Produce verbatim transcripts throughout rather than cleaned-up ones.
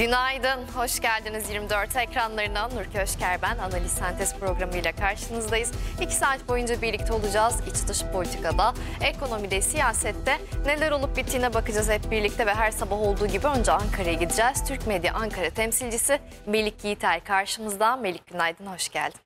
Günaydın, hoş geldiniz yirmi dört ekranlarına. Nur Köşker ben, Analiz Sentez programıyla karşınızdayız. İki saat boyunca birlikte olacağız. İç dış politikada, ekonomide, siyasette neler olup bittiğine bakacağız hep birlikte ve her sabah olduğu gibi önce Ankara'ya gideceğiz. Türk Medya Ankara temsilcisi Melik Yiğiter karşımızda. Melik günaydın, hoş geldin.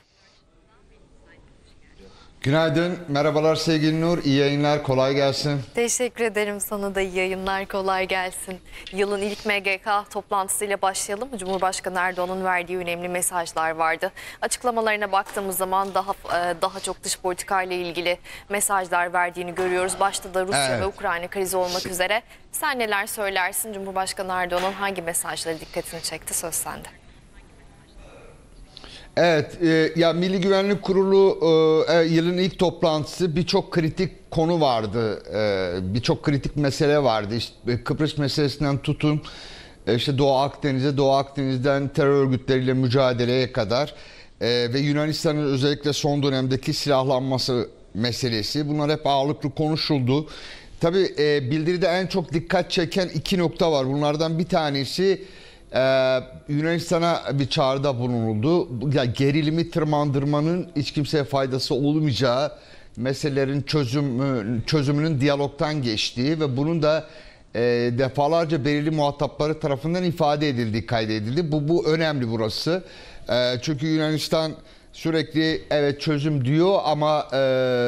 Günaydın, merhabalar sevgili Nur, iyi yayınlar, kolay gelsin. Teşekkür ederim, sana da iyi yayınlar, kolay gelsin. Yılın ilk M G K toplantısıyla başlayalım mı? Cumhurbaşkanı Erdoğan'ın verdiği önemli mesajlar vardı. Açıklamalarına baktığımız zaman daha daha çok dış politikayla ilgili mesajlar verdiğini görüyoruz. Başta da Rusya evet. ve Ukrayna krizi olmak üzere. Sen neler söylersin? Cumhurbaşkanı Erdoğan'ın hangi mesajları dikkatini çekti? Söz sende. Evet, e, ya Milli Güvenlik Kurulu e, yılın ilk toplantısı, birçok kritik konu vardı, e, birçok kritik mesele vardı. İşte Kıbrıs meselesinden tutun, e, işte Doğu Akdeniz'e, Doğu Akdeniz'den terör örgütleriyle mücadeleye kadar e, ve Yunanistan'ın özellikle son dönemdeki silahlanması meselesi, bunlar hep ağırlıklı konuşuldu. Tabii e, bildiride en çok dikkat çeken iki nokta var. Bunlardan bir tanesi Ee, Yunanistan'a bir çağrıda bulunuldu. Ya, gerilimi tırmandırmanın hiç kimseye faydası olmayacağı, meselelerin çözümü, çözümünün diyalogtan geçtiği ve bunun da e, defalarca belirli muhatapları tarafından ifade edildiği kaydedildi. Bu, bu önemli burası. E, çünkü Yunanistan sürekli evet çözüm diyor ama e,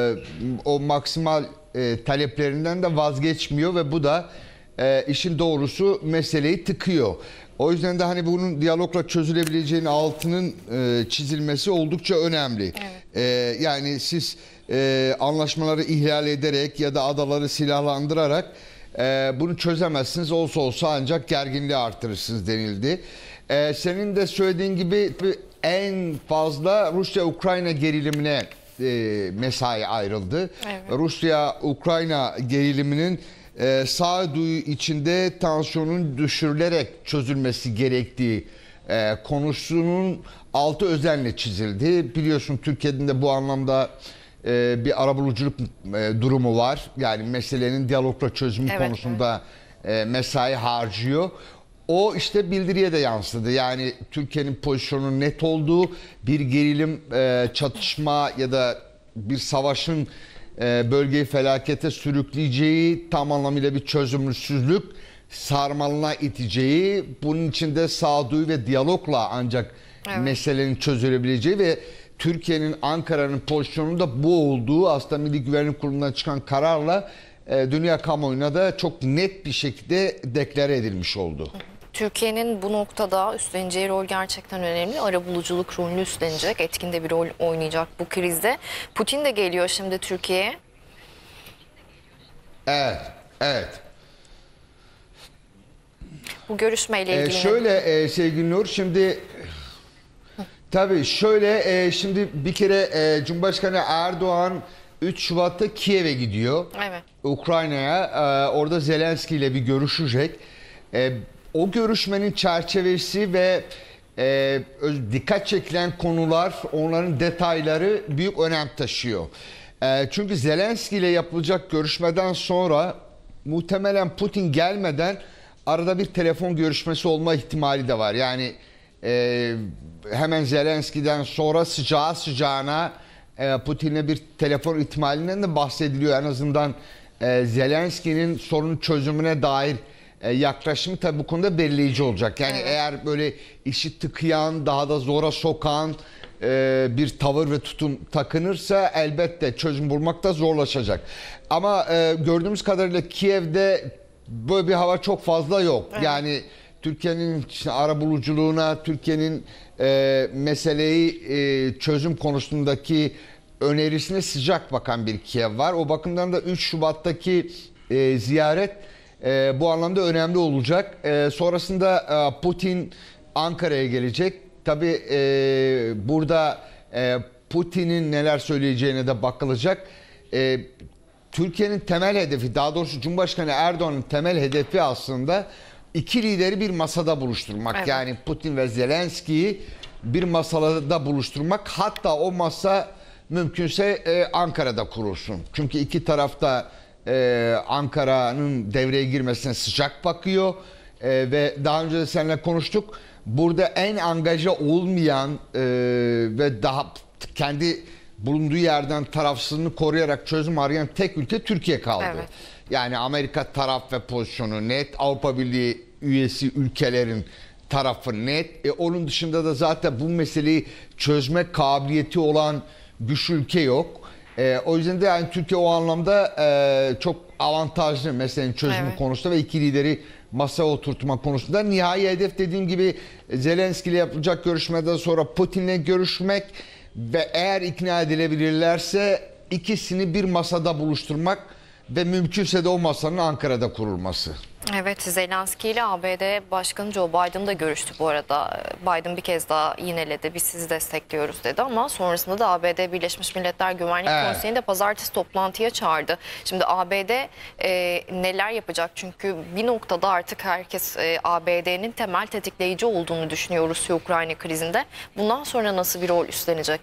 o maksimal e, taleplerinden de vazgeçmiyor ve bu da e, işin doğrusu meseleyi tıkıyor. O yüzden de hani bunun diyalogla çözülebileceğinin altının e, çizilmesi oldukça önemli. Evet. E, yani siz e, anlaşmaları ihlal ederek ya da adaları silahlandırarak e, bunu çözemezsiniz. Olsa olsa ancak gerginliği artırırsınız denildi. E, senin de söylediğin gibi en fazla Rusya-Ukrayna gerilimine e, mesai ayrıldı. Evet. Rusya-Ukrayna geriliminin Ee, sağduyu içinde tansiyonun düşürülerek çözülmesi gerektiği e, konusunun altı özenle çizildi. Biliyorsun Türkiye'nin de bu anlamda e, bir arabuluculuk e, durumu var. Yani meselenin diyalogla çözümü evet, konusunda evet. E, mesai harcıyor. O işte bildiriye de yansıdı. Yani Türkiye'nin pozisyonunun net olduğu, bir gerilim, e, çatışma ya da bir savaşın bölgeyi felakete sürükleyeceği, tam anlamıyla bir çözümsüzlük sarmalına iteceği, bunun içinde sağduyu ve diyalogla ancak evet. meselenin çözülebileceği ve Türkiye'nin, Ankara'nın pozisyonunda bu olduğu aslında Milli Güvenlik Kurulu'ndan çıkan kararla dünya kamuoyuna da çok net bir şekilde deklare edilmiş oldu. Türkiye'nin bu noktada üstleneceği rol gerçekten önemli. Arabuluculuk rolünü üstlenecek, etkin de bir rol oynayacak bu krizde. Putin de geliyor şimdi Türkiye'ye. Evet, evet. Bu görüşmeyle ilgili. Ee, şöyle e, sevgili Nur, şimdi tabii şöyle e, şimdi bir kere e, Cumhurbaşkanı Erdoğan üç Şubat'ta Kiev'e gidiyor. Evet. Ukrayna'ya. E, orada Zelenski ile bir görüşecek. E, O görüşmenin çerçevesi ve e, dikkat çekilen konular, onların detayları büyük önem taşıyor. E, çünkü Zelenski ile yapılacak görüşmeden sonra muhtemelen Putin gelmeden arada bir telefon görüşmesi olma ihtimali de var. Yani e, hemen Zelenski'den sonra sıcağı sıcağına e, Putin'le bir telefon ihtimalinden de bahsediliyor. En azından e, Zelenski'nin sorunun çözümüne dair yaklaşımı tabii bu konuda belirleyici olacak. Yani evet. eğer böyle işi tıkayan, daha da zora sokan e, bir tavır ve tutum takınırsa elbette çözüm bulmak da zorlaşacak. Ama e, gördüğümüz kadarıyla Kiev'de böyle bir hava çok fazla yok. Evet. Yani Türkiye'nin işte arabuluculuğuna, Türkiye'nin e, meseleyi e, çözüm konusundaki önerisine sıcak bakan bir Kiev var. O bakımdan da üç Şubat'taki e, ziyaret Ee, bu anlamda önemli olacak. Ee, sonrasında e, Putin Ankara'ya gelecek. Tabii e, burada e, Putin'in neler söyleyeceğine de bakılacak. E, Türkiye'nin temel hedefi, daha doğrusu Cumhurbaşkanı Erdoğan'ın temel hedefi aslında iki lideri bir masada buluşturmak. Evet. Yani Putin ve Zelenski'yi bir masada buluşturmak. Hatta o masa mümkünse e, Ankara'da kurulsun. Çünkü iki tarafta Ee, Ankara'nın devreye girmesine sıcak bakıyor. e, ve daha önce de seninle konuştuk. Burada en angaja olmayan e, ve daha kendi bulunduğu yerden tarafsızlığını koruyarak çözüm arayan tek ülke Türkiye kaldı. Evet. Yani Amerika taraf ve pozisyonu net, Avrupa Birliği üyesi ülkelerin tarafı net. E, onun dışında da zaten bu meseleyi çözme kabiliyeti olan güçlü ülke yok. E, o yüzden de yani Türkiye o anlamda e, çok avantajlı meselenin çözümü Evet. konusunda ve iki lideri masaya oturtma konusunda. Nihai hedef dediğim gibi Zelenski ile yapılacak görüşmeden sonra Putin'le görüşmek ve eğer ikna edilebilirlerse ikisini bir masada buluşturmak ve mümkünse de o masanın Ankara'da kurulması. Evet, Zelenski ile A B D Başkanı Joe Biden da görüştü bu arada. Biden bir kez daha yineledi, biz sizi destekliyoruz dedi ama sonrasında da A B D Birleşmiş Milletler Güvenlik Evet. Konseyi'nde pazartesi toplantıya çağırdı. Şimdi A B D e, neler yapacak? Çünkü bir noktada artık herkes e, A B D'nin temel tetikleyici olduğunu düşünüyor Rusya-Ukrayna krizinde. Bundan sonra nasıl bir rol üstlenecek?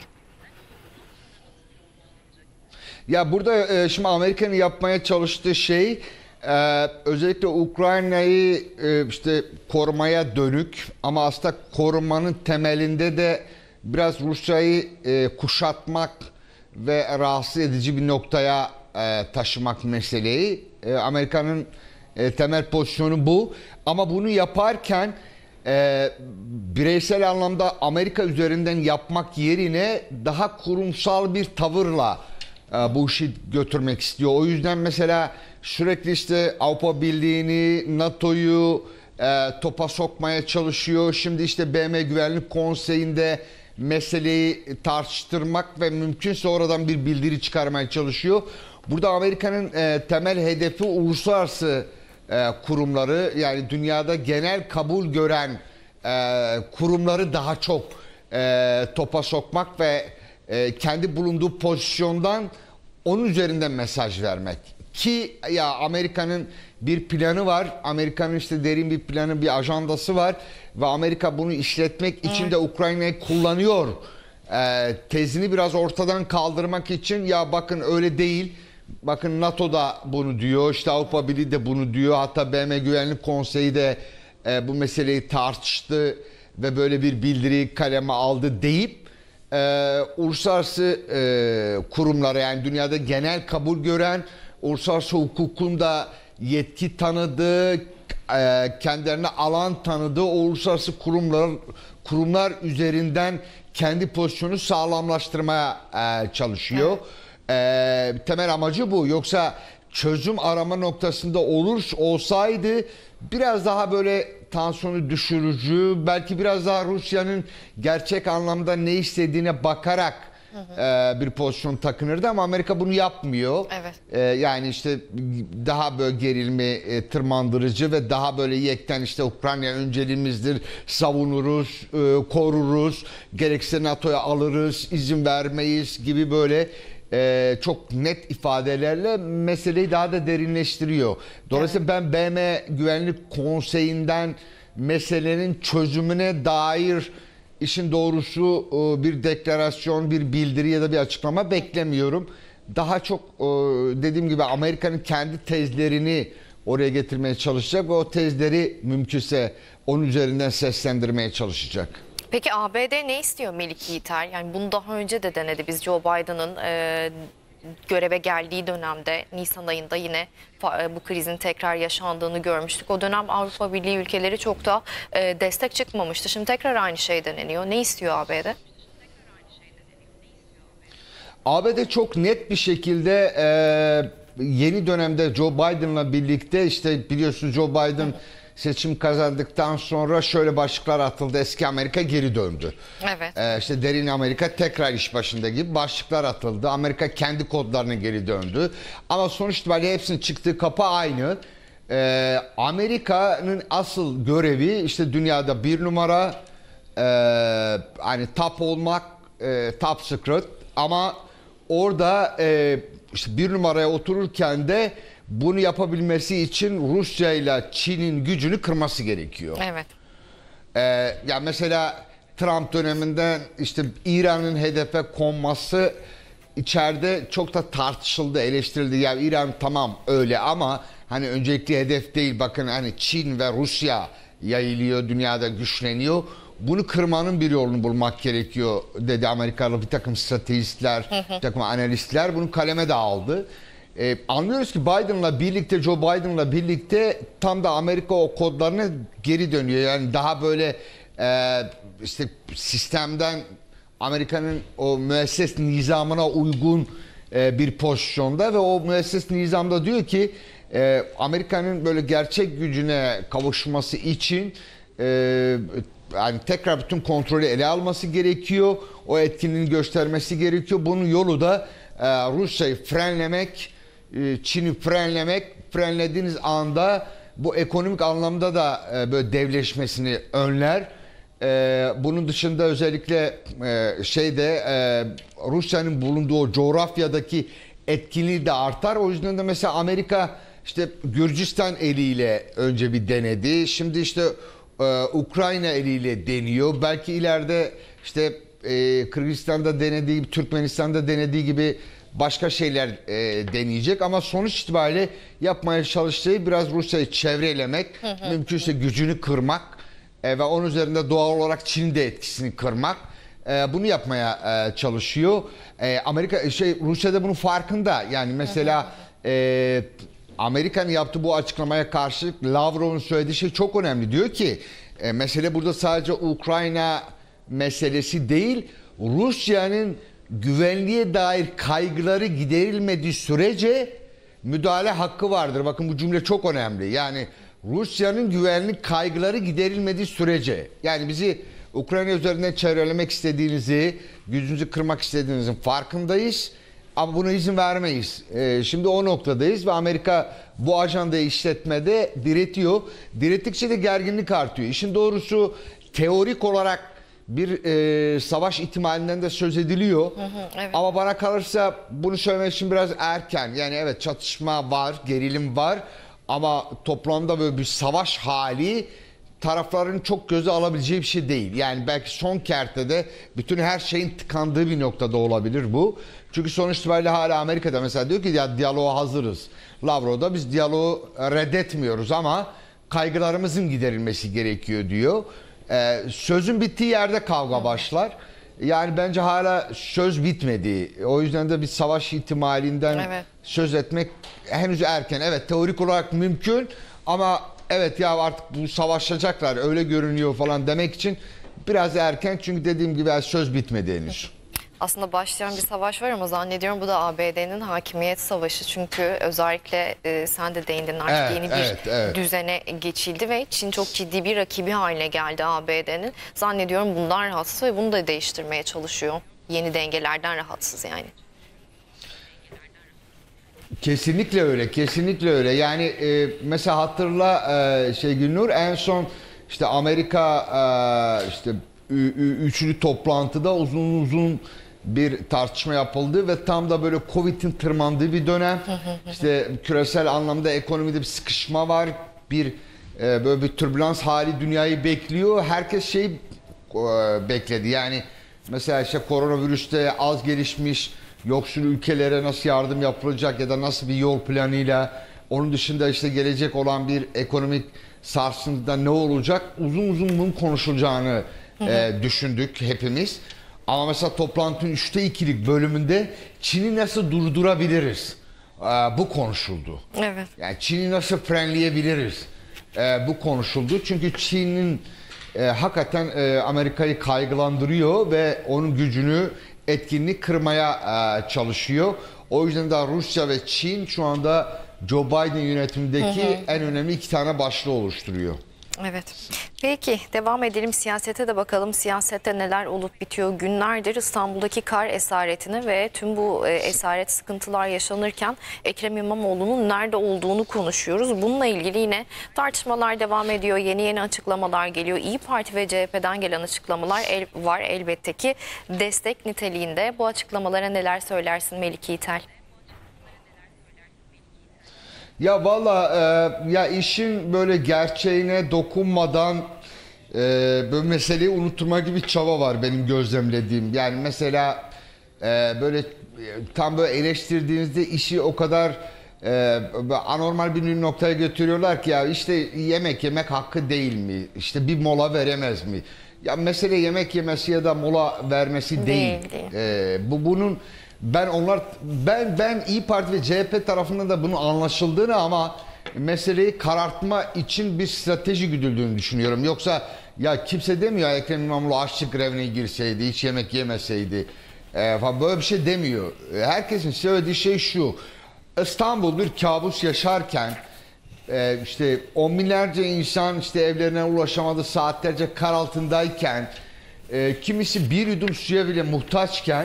Ya burada e, şimdi Amerika'nın yapmaya çalıştığı şey e, özellikle Ukrayna'yı e, işte korumaya dönük ama aslında korumanın temelinde de biraz Rusya'yı e, kuşatmak ve rahatsız edici bir noktaya e, taşımak meseleyi. E, Amerika'nın e, temel pozisyonu bu. Ama bunu yaparken e, bireysel anlamda Amerika üzerinden yapmak yerine daha kurumsal bir tavırla bu işi götürmek istiyor. O yüzden mesela sürekli işte Avrupa Birliği'ni, NATO'yu e, topa sokmaya çalışıyor. Şimdi işte B M Güvenlik Konseyi'nde meseleyi tartıştırmak ve mümkünse oradan bir bildiri çıkarmaya çalışıyor. Burada Amerika'nın e, temel hedefi uluslararası e, kurumları, yani dünyada genel kabul gören e, kurumları daha çok e, topa sokmak ve e, kendi bulunduğu pozisyondan onun üzerinden mesaj vermek. Ki ya Amerika'nın bir planı var. Amerika'nın işte derin bir planı, bir ajandası var ve Amerika bunu işletmek için de Ukrayna'yı kullanıyor. Ee, tezini biraz ortadan kaldırmak için ya bakın öyle değil. Bakın NATO da bunu diyor. İşte Avrupa Birliği de bunu diyor. Hatta B M Güvenlik Konseyi de e, bu meseleyi tartıştı ve böyle bir bildiri kaleme aldı deyip Ee, uluslararası e, kurumlara, yani dünyada genel kabul gören, uluslararası hukukun da yetki tanıdığı, e, kendilerine alan tanıdığı uluslararası kurumlar kurumlar üzerinden kendi pozisyonu sağlamlaştırmaya e, çalışıyor. Evet. E, temel amacı bu. Yoksa çözüm arama noktasında olur olsaydı biraz daha böyle tansiyonu düşürücü, belki biraz daha Rusya'nın gerçek anlamda ne istediğine bakarak hı hı. E, bir pozisyon takınırdı ama Amerika bunu yapmıyor. Evet. E, yani işte daha böyle gerilme e, tırmandırıcı ve daha böyle yekten işte Ukrayna önceliğimizdir, savunuruz, e, koruruz, gerekirse NATO'ya alırız, izin vermeyiz gibi böyle Ee, çok net ifadelerle meseleyi daha da derinleştiriyor. Dolayısıyla evet. ben B M Güvenlik Konseyi'nden meselenin çözümüne dair işin doğrusu bir deklarasyon, bir bildiri ya da bir açıklama beklemiyorum. Daha çok dediğim gibi Amerika'nın kendi tezlerini oraya getirmeye çalışacak ve o tezleri mümkünse onun üzerinden seslendirmeye çalışacak. Peki A B D ne istiyor Melik Yiğiter? Yani bunu daha önce de denedi. Biz Joe Biden'ın e, göreve geldiği dönemde Nisan ayında yine e, bu krizin tekrar yaşandığını görmüştük. O dönem Avrupa Birliği ülkeleri çok da e, destek çıkmamıştı. Şimdi tekrar aynı şey deneniyor. Ne istiyor A B D? A B D çok net bir şekilde e, yeni dönemde Joe Biden'la birlikte, işte biliyorsunuz Joe Biden Hı. seçim kazandıktan sonra şöyle başlıklar atıldı. Eski Amerika geri döndü. Evet. Ee, işte derin Amerika tekrar iş başında gibi başlıklar atıldı. Amerika kendi kodlarına geri döndü. Ama sonuç itibariyle hepsinin çıktığı kapı aynı. Ee, Amerika'nın asıl görevi işte dünyada bir numara, e, hani top olmak, e, top secret, ama orada e, işte bir numaraya otururken de bunu yapabilmesi için Rusya ile Çin'in gücünü kırması gerekiyor. Evet. Ee, ya mesela Trump döneminden işte İran'ın hedefe konması içeride çok da tartışıldı, eleştirildi. Ya İran tamam öyle ama hani öncelikli hedef değil, bakın hani Çin ve Rusya yayılıyor, dünyada güçleniyor. Bunu kırmanın bir yolunu bulmak gerekiyor dedi Amerikalı bir takım stratejistler, bir takım analistler. Bunu kaleme de aldı. Ee, anlıyoruz ki Biden'la birlikte, Joe Biden'la birlikte tam da Amerika o kodlarına geri dönüyor. Yani daha böyle e, işte sistemden, Amerika'nın o müesses nizamına uygun e, bir pozisyonda ve o müesses nizamda diyor ki e, Amerika'nın böyle gerçek gücüne kavuşması için e, yani tekrar bütün kontrolü ele alması gerekiyor. O etkinliğini göstermesi gerekiyor. Bunun yolu da e, Rusya'yı frenlemek, e, Çin'i frenlemek. Frenlediğiniz anda bu ekonomik anlamda da e, böyle devleşmesini önler. Ee, bunun dışında özellikle e, şeyde e, Rusya'nın bulunduğu o coğrafyadaki etkinliği de artar. O yüzden de mesela Amerika işte Gürcistan eliyle önce bir denedi. Şimdi işte e, Ukrayna eliyle deniyor. Belki ileride işte e, Kırgızistan'da denediği, Türkmenistan'da denediği gibi başka şeyler e, deneyecek. Ama sonuç itibariyle yapmaya çalıştığı biraz Rusya'yı çevrelemek, hı hı. mümkünse gücünü kırmak. E, ve onun üzerinde doğal olarak Çin'in de etkisini kırmak. E, bunu yapmaya e, çalışıyor. E, Amerika şey Rusya bunun farkında. Yani mesela e, Amerika'nın yaptığı bu açıklamaya karşı Lavrov'un söylediği şey çok önemli. Diyor ki e, mesele burada sadece Ukrayna meselesi değil. Rusya'nın güvenliğe dair kaygıları giderilmediği sürece müdahale hakkı vardır. Bakın bu cümle çok önemli. Yani Rusya'nın güvenlik kaygıları giderilmediği sürece, yani bizi Ukrayna üzerinden çevrelemek istediğinizi, gücünüzü kırmak istediğinizin farkındayız ama buna izin vermeyiz. Ee, şimdi o noktadayız ve Amerika bu ajandayı işletmede diretiyor. Direttikçe de gerginlik artıyor. İşin doğrusu teorik olarak bir e, savaş ihtimalinden de söz ediliyor. Hı hı, evet. Ama bana kalırsa bunu söylemek için biraz erken. Yani evet, çatışma var, gerilim var. Ama toplamda böyle bir savaş hali tarafların çok göze alabileceği bir şey değil. Yani belki son kertede bütün her şeyin tıkandığı bir noktada olabilir bu. Çünkü sonuç itibariyle hala Amerika'da mesela diyor ki ya diyaloğa hazırız. Lavrov'da biz diyaloğu reddetmiyoruz ama kaygılarımızın giderilmesi gerekiyor diyor. Ee, sözün bittiği yerde kavga başlar. Yani bence hala söz bitmedi. O yüzden de bir savaş ihtimalinden evet. söz etmek henüz erken. Evet, teorik olarak mümkün ama evet ya artık bu savaşacaklar öyle görünüyor falan demek için biraz erken. Çünkü dediğim gibi söz bitmedi henüz. Aslında başlayan bir savaş var ama zannediyorum bu da A B D'nin hakimiyet savaşı. Çünkü özellikle e, sen de değindin artık evet, yeni bir evet, evet. düzene geçildi ve Çin çok ciddi bir rakibi haline geldi A B D'nin. Zannediyorum bundan rahatsız ve bunu da değiştirmeye çalışıyor. Yeni dengelerden rahatsız yani. Kesinlikle öyle, kesinlikle öyle. Yani e, mesela hatırla e, şey Gülnur, en son işte Amerika e, işte üçlü toplantıda uzun uzun bir tartışma yapıldı ve tam da böyle Covid'in tırmandığı bir dönem. İşte küresel anlamda ekonomide bir sıkışma var. Bir e, böyle bir türbülans hali dünyayı bekliyor. Herkes şey e, bekledi. Yani mesela işte koronavirüste az gelişmiş yoksul ülkelere nasıl yardım yapılacak ya da nasıl bir yol planıyla, onun dışında işte gelecek olan bir ekonomik sarsıntıda ne olacak, uzun uzun bunun konuşulacağını e, düşündük hepimiz. Ama mesela toplantının üçte ikilik bölümünde Çin'i nasıl durdurabiliriz? Ee, bu konuşuldu. Evet. Yani Çin'i nasıl frenleyebiliriz? Ee, bu konuşuldu. Çünkü Çin'in e, hakikaten e, Amerika'yı kaygılandırıyor ve onun gücünü, etkinliği kırmaya e, çalışıyor. O yüzden de Rusya ve Çin şu anda Joe Biden yönetimindeki hı hı. en önemli iki tane başlığı oluşturuyor. Evet. Peki devam edelim, siyasete de bakalım. Siyasette neler olup bitiyor? Günlerdir İstanbul'daki kar esaretine ve tüm bu e, esaret sıkıntılar yaşanırken Ekrem İmamoğlu'nun nerede olduğunu konuşuyoruz. Bununla ilgili yine tartışmalar devam ediyor. Yeni yeni açıklamalar geliyor. İyi Parti ve C H P'den gelen açıklamalar el, var elbette ki destek niteliğinde. Bu açıklamalara neler söylersin Melike İtel? Ya valla e, ya işin böyle gerçeğine dokunmadan e, böyle meseleyi unutturma gibi çaba var benim gözlemlediğim. Yani mesela e, böyle tam böyle eleştirdiğinizde işi o kadar e, anormal bir noktaya götürüyorlar ki ya işte yemek yemek hakkı değil mi? İşte bir mola veremez mi? Ya mesele yemek yemesi ya da mola vermesi değil. Değil, değil. E, bu bunun ben onlar ben ben İyi Parti ve C H P tarafından da bunun anlaşıldığını ama meseleyi karartma için bir strateji güdüldüğünü düşünüyorum. Yoksa ya kimse demiyor Ekrem İmamoğlu açlık grevine girseydi, hiç yemek yemeseydi e, falan böyle bir şey demiyor. Herkesin söylediği şey şu: İstanbul bir kabus yaşarken e, işte on binlerce insan işte evlerine ulaşamadı, saatlerce kar altındayken, e, kimisi bir yudum suya bile muhtaçken,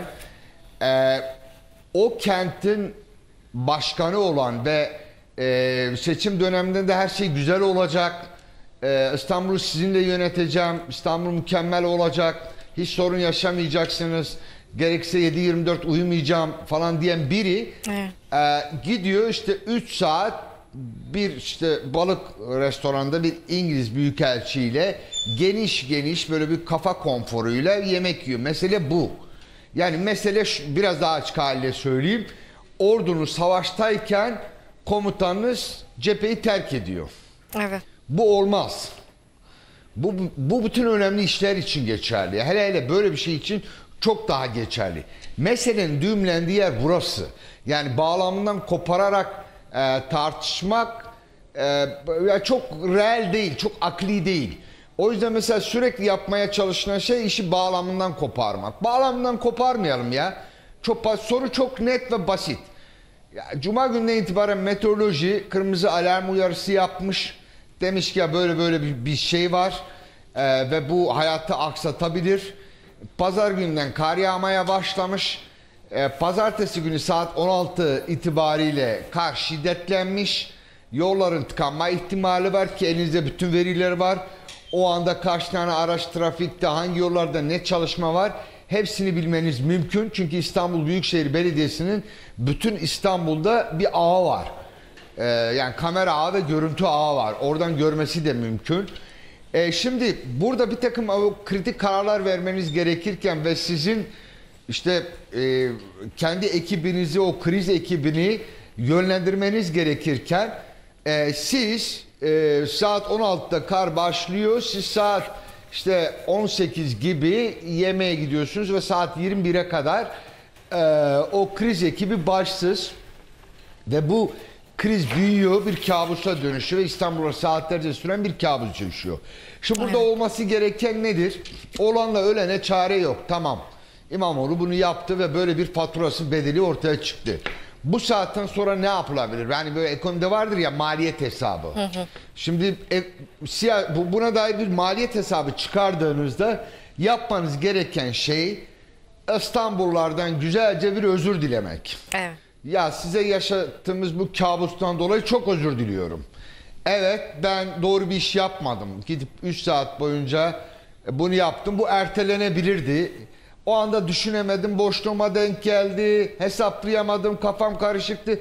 e, o kentin başkanı olan ve e, seçim döneminde de her şey güzel olacak, e, İstanbul'u sizinle yöneteceğim, İstanbul mükemmel olacak, hiç sorun yaşamayacaksınız, gerekse yedi yirmi dört uyumayacağım falan diyen biri Evet. e, gidiyor işte üç saat bir işte balık restoranda bir İngiliz büyükelçiyle geniş geniş böyle bir kafa konforuyla yemek yiyor. Mesele bu. Yani mesele şu, biraz daha açık haliyle söyleyeyim. Ordunuz savaştayken komutanınız cepheyi terk ediyor. Evet. Bu olmaz. Bu, bu bütün önemli işler için geçerli. Hele hele böyle bir şey için çok daha geçerli. Meselenin düğümlendiği yer burası. Yani bağlamından kopararak e, tartışmak e, çok reel değil, çok akli değil. O yüzden mesela sürekli yapmaya çalışılan şey işi bağlamından koparmak. Bağlamından koparmayalım ya. Çok, soru çok net ve basit. Ya, Cuma gününden itibaren meteoroloji kırmızı alarm uyarısı yapmış. Demiş ki ya böyle böyle bir, bir şey var ee, ve bu hayatı aksatabilir. Pazar gününden kar yağmaya başlamış. Ee, pazartesi günü saat on altı itibariyle kar şiddetlenmiş. Yolların tıkanma ihtimali var ki elinizde bütün veriler var. O anda kaç tane araç trafikte, hangi yollarda ne çalışma var, hepsini bilmeniz mümkün. Çünkü İstanbul Büyükşehir Belediyesi'nin bütün İstanbul'da bir ağı var. Ee, yani kamera ağı ve görüntü ağı var. Oradan görmesi de mümkün. Ee, şimdi burada bir takım kritik kararlar vermeniz gerekirken ve sizin işte e, kendi ekibinizi, o kriz ekibini yönlendirmeniz gerekirken e, siz e, saat on altıda kar başlıyor. Siz saat işte on sekiz gibi yemeğe gidiyorsunuz ve saat yirmi bire kadar e, o kriz ekibi başsız ve bu kriz büyüyor, bir kabusa dönüşüyor ve İstanbul'a saatlerce süren bir kabus yaşıyor. Şimdi burada evet. olması gereken nedir? Olanla ölene çare yok. Tamam. İmamoğlu bunu yaptı ve böyle bir faturası, bedeli ortaya çıktı. Bu saatten sonra ne yapılabilir? Yani böyle ekonomide vardır ya maliyet hesabı. Hı hı. Şimdi e, siyah, bu, buna dair bir maliyet hesabı çıkardığınızda yapmanız gereken şey İstanbullulardan güzelce bir özür dilemek. Evet. Ya size yaşattığımız bu kabustan dolayı çok özür diliyorum. Evet, ben doğru bir iş yapmadım. Gidip üç saat boyunca bunu yaptım. Bu ertelenebilirdi. O anda düşünemedim, boşluğuma denk geldi, hesaplayamadım, kafam karışıktı.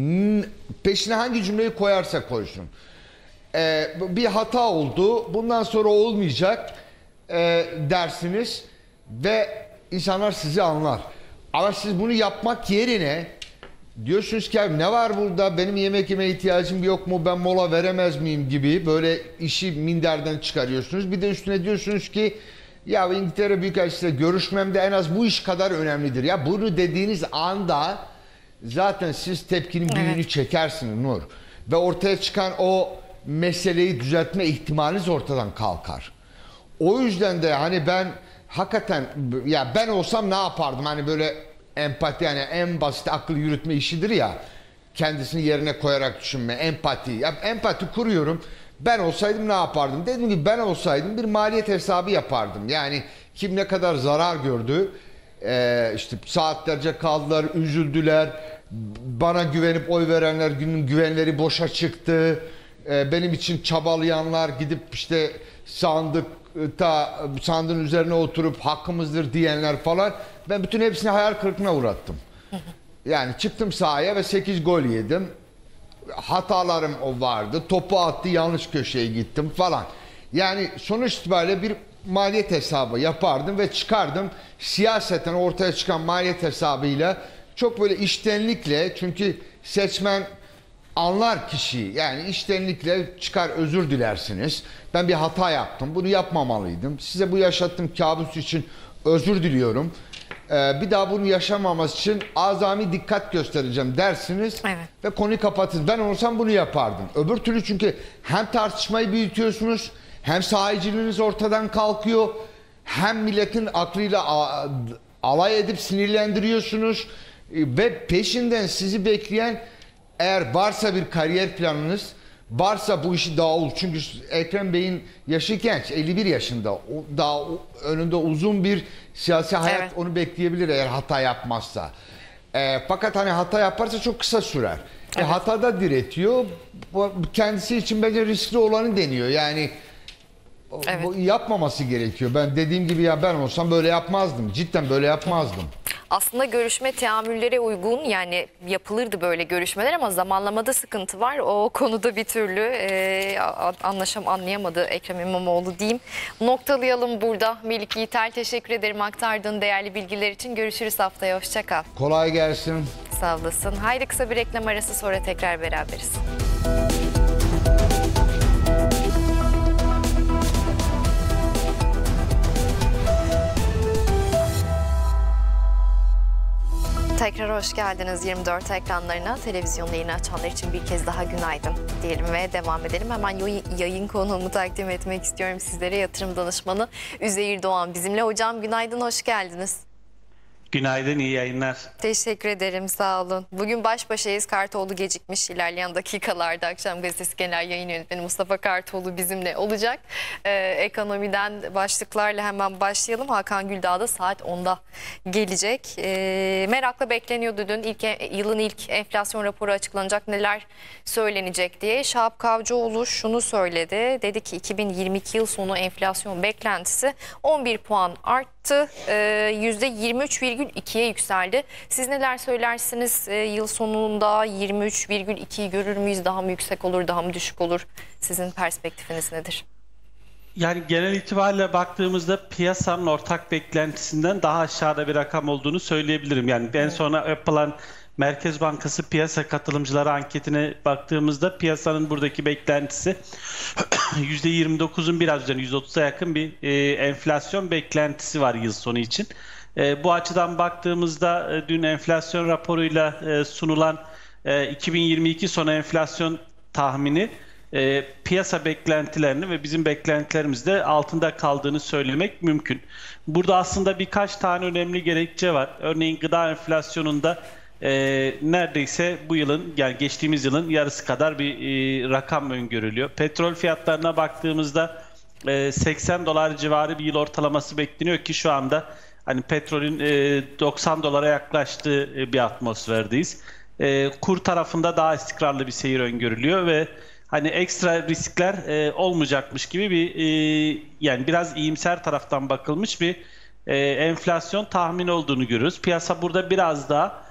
Peşine hangi cümleyi koyarsa koysun. Ee, bir hata oldu, bundan sonra olmayacak e, dersiniz ve insanlar sizi anlar. Ama siz bunu yapmak yerine diyorsunuz ki ne var burada, benim yemek yemeye ihtiyacım yok mu, ben mola veremez miyim gibi böyle işi minderden çıkarıyorsunuz. Bir de üstüne diyorsunuz ki ya İngiltere Büyükelçisi'yle görüşmem de en az bu iş kadar önemlidir. Ya bunu dediğiniz anda zaten siz tepkinin büyüğünü evet. çekersiniz Nur. Ve ortaya çıkan o meseleyi düzeltme ihtimaliniz ortadan kalkar. O yüzden de hani ben hakikaten ya ben olsam ne yapardım? Hani böyle empati, yani en basit akıl yürütme işidir ya. Kendisini yerine koyarak düşünme, empati. Ya empati kuruyorum. Ben olsaydım ne yapardım? Dediğim gibi ben olsaydım bir maliyet hesabı yapardım. Yani kim ne kadar zarar gördü, ee, işte saatlerce kaldılar, üzüldüler. Bana güvenip oy verenler günün güvenleri boşa çıktı. Ee, benim için çabalayanlar gidip işte sandıkta, sandığın üzerine oturup hakkımızdır diyenler falan. Ben bütün hepsini hayal kırıklığına uğrattım. Yani çıktım sahaya ve sekiz gol yedim. Hatalarım o vardı. Topu attı, yanlış köşeye gittim falan. Yani sonuç itibariyle bir maliyet hesabı yapardım ve çıkardım. Siyaseten ortaya çıkan maliyet hesabıyla çok böyle içtenlikle, çünkü seçmen anlar kişi, yani içtenlikle çıkar özür dilersiniz. Ben bir hata yaptım, bunu yapmamalıydım. Size bu yaşattığım kabus için özür diliyorum. Ee, bir daha bunu yaşamaması için azami dikkat göstereceğim dersiniz. Evet. Ve konuyu kapatın. Ben olsam bunu yapardım. Öbür türlü çünkü hem tartışmayı büyütüyorsunuz, hem sahiciliğiniz ortadan kalkıyor, hem milletin aklıyla alay edip sinirlendiriyorsunuz ve peşinden sizi bekleyen, eğer varsa bir kariyer planınız, varsa bu işi daha olur. Çünkü Ekrem Bey'in yaşı genç, elli bir yaşında. O daha önünde uzun bir siyasi hayat, evet, onu bekleyebilir eğer hata yapmazsa. E, fakat hani hata yaparsa çok kısa sürer. Evet. E, hatada diretiyor. Bu, kendisi için bence riskli olanı deniyor. Yani evet, bu yapmaması gerekiyor. Ben dediğim gibi, ya ben olsam böyle yapmazdım. Cidden böyle yapmazdım. Aslında görüşme teamüllere uygun, yani yapılırdı böyle görüşmeler ama zamanlamada sıkıntı var. O konuda bir türlü e, anlaşam anlayamadı Ekrem İmamoğlu diyeyim. Noktalayalım burada. Melik Yiğiter, teşekkür ederim aktardığın değerli bilgiler için. Görüşürüz haftaya. Hoşça kal. Kolay gelsin. Sağ olasın. Haydi kısa bir reklam arası, sonra tekrar beraberiz. Tekrar hoş geldiniz yirmi dört ekranlarına. Televizyon yayını açanlar için bir kez daha günaydın diyelim ve devam edelim. Hemen yayın konuğumu takdim etmek istiyorum sizlere. Yatırım danışmanı Üzeyir Doğan bizimle. Hocam günaydın, hoş geldiniz. Günaydın, iyi yayınlar. Teşekkür ederim, sağ olun. Bugün baş başayız. Kartoğlu gecikmiş. İlerleyen dakikalarda Akşam Gazetesi Genel Yayın Yönetmeni Mustafa Kartoğlu bizimle olacak. Ee, ekonomiden başlıklarla hemen başlayalım. Hakan Güldağ da saat onda gelecek. Ee, merakla bekleniyordu dün. İlk, yılın ilk enflasyon raporu açıklanacak, neler söylenecek diye. Şahap Kavcıoğlu şunu söyledi. Dedi ki iki bin yirmi iki yıl sonu enflasyon beklentisi on bir puan arttı. Ee, yüzde yirmi üç virgül ikiye yükseldi. Siz neler söylersiniz? E, yıl sonunda yirmi üç virgül ikiyi görür müyüz? Daha mı yüksek olur, daha mı düşük olur? Sizin perspektifiniz nedir? Yani genel itibariyle baktığımızda piyasanın ortak beklentisinden daha aşağıda bir rakam olduğunu söyleyebilirim. Yani en sona yapılan Merkez Bankası piyasa katılımcıları anketine baktığımızda piyasanın buradaki beklentisi yüzde yirmi dokuzun biraz üzerinde, yüzde otuza yakın bir e, enflasyon beklentisi var yıl sonu için. E, bu açıdan baktığımızda e, dün enflasyon raporuyla e, sunulan e, iki bin yirmi iki sonu enflasyon tahmini e, piyasa beklentilerini ve bizim beklentilerimizde altında kaldığını söylemek mümkün. Burada aslında birkaç tane önemli gerekçe var. Örneğin gıda enflasyonunda e, neredeyse bu yılın, yani geçtiğimiz yılın yarısı kadar bir e, rakam öngörülüyor. Petrol fiyatlarına baktığımızda e, seksen dolar civarı bir yıl ortalaması bekleniyor ki şu anda hani petrolün doksan dolara yaklaştığı bir atmosferdeyiz. Kur tarafında daha istikrarlı bir seyir öngörülüyor ve hani ekstra riskler olmayacakmış gibi bir, yani biraz iyimser taraftan bakılmış bir enflasyon tahmini olduğunu görüyoruz. Piyasa burada biraz daha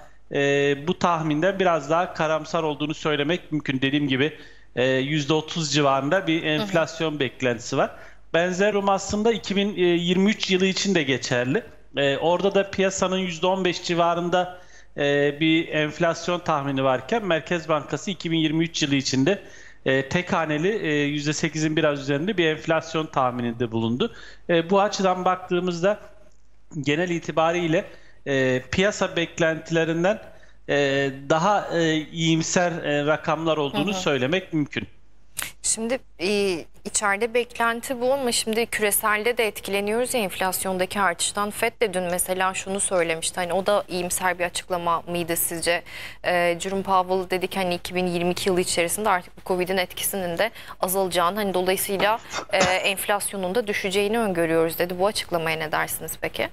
bu tahminden biraz daha karamsar olduğunu söylemek mümkün. Dediğim gibi yüzde otuz civarında bir enflasyon hı hı. beklentisi var. Benzer durum aslında iki bin yirmi üç yılı için de geçerli. Ee, orada da piyasanın yüzde on beş civarında e, bir enflasyon tahmini varken Merkez Bankası iki bin yirmi üç yılı içinde e, tek haneli e, yüzde sekizin biraz üzerinde bir enflasyon tahmininde bulundu. E, bu açıdan baktığımızda genel itibariyle e, piyasa beklentilerinden e, daha e, iyimser e, rakamlar olduğunu hı hı. söylemek mümkün. Şimdi e, içeride beklenti bu ama şimdi küreselde de etkileniyoruz ya enflasyondaki artıştan. Fed de dün mesela şunu söylemişti. Hani o da iyimser bir açıklama mıydı sizce? E, Jerome Powell dedi ki hani iki bin yirmi iki yılı içerisinde artık bu Covid'in etkisinin de azalacağını, hani dolayısıyla e, enflasyonun da düşeceğini öngörüyoruz dedi. Bu açıklamaya ne dersiniz peki?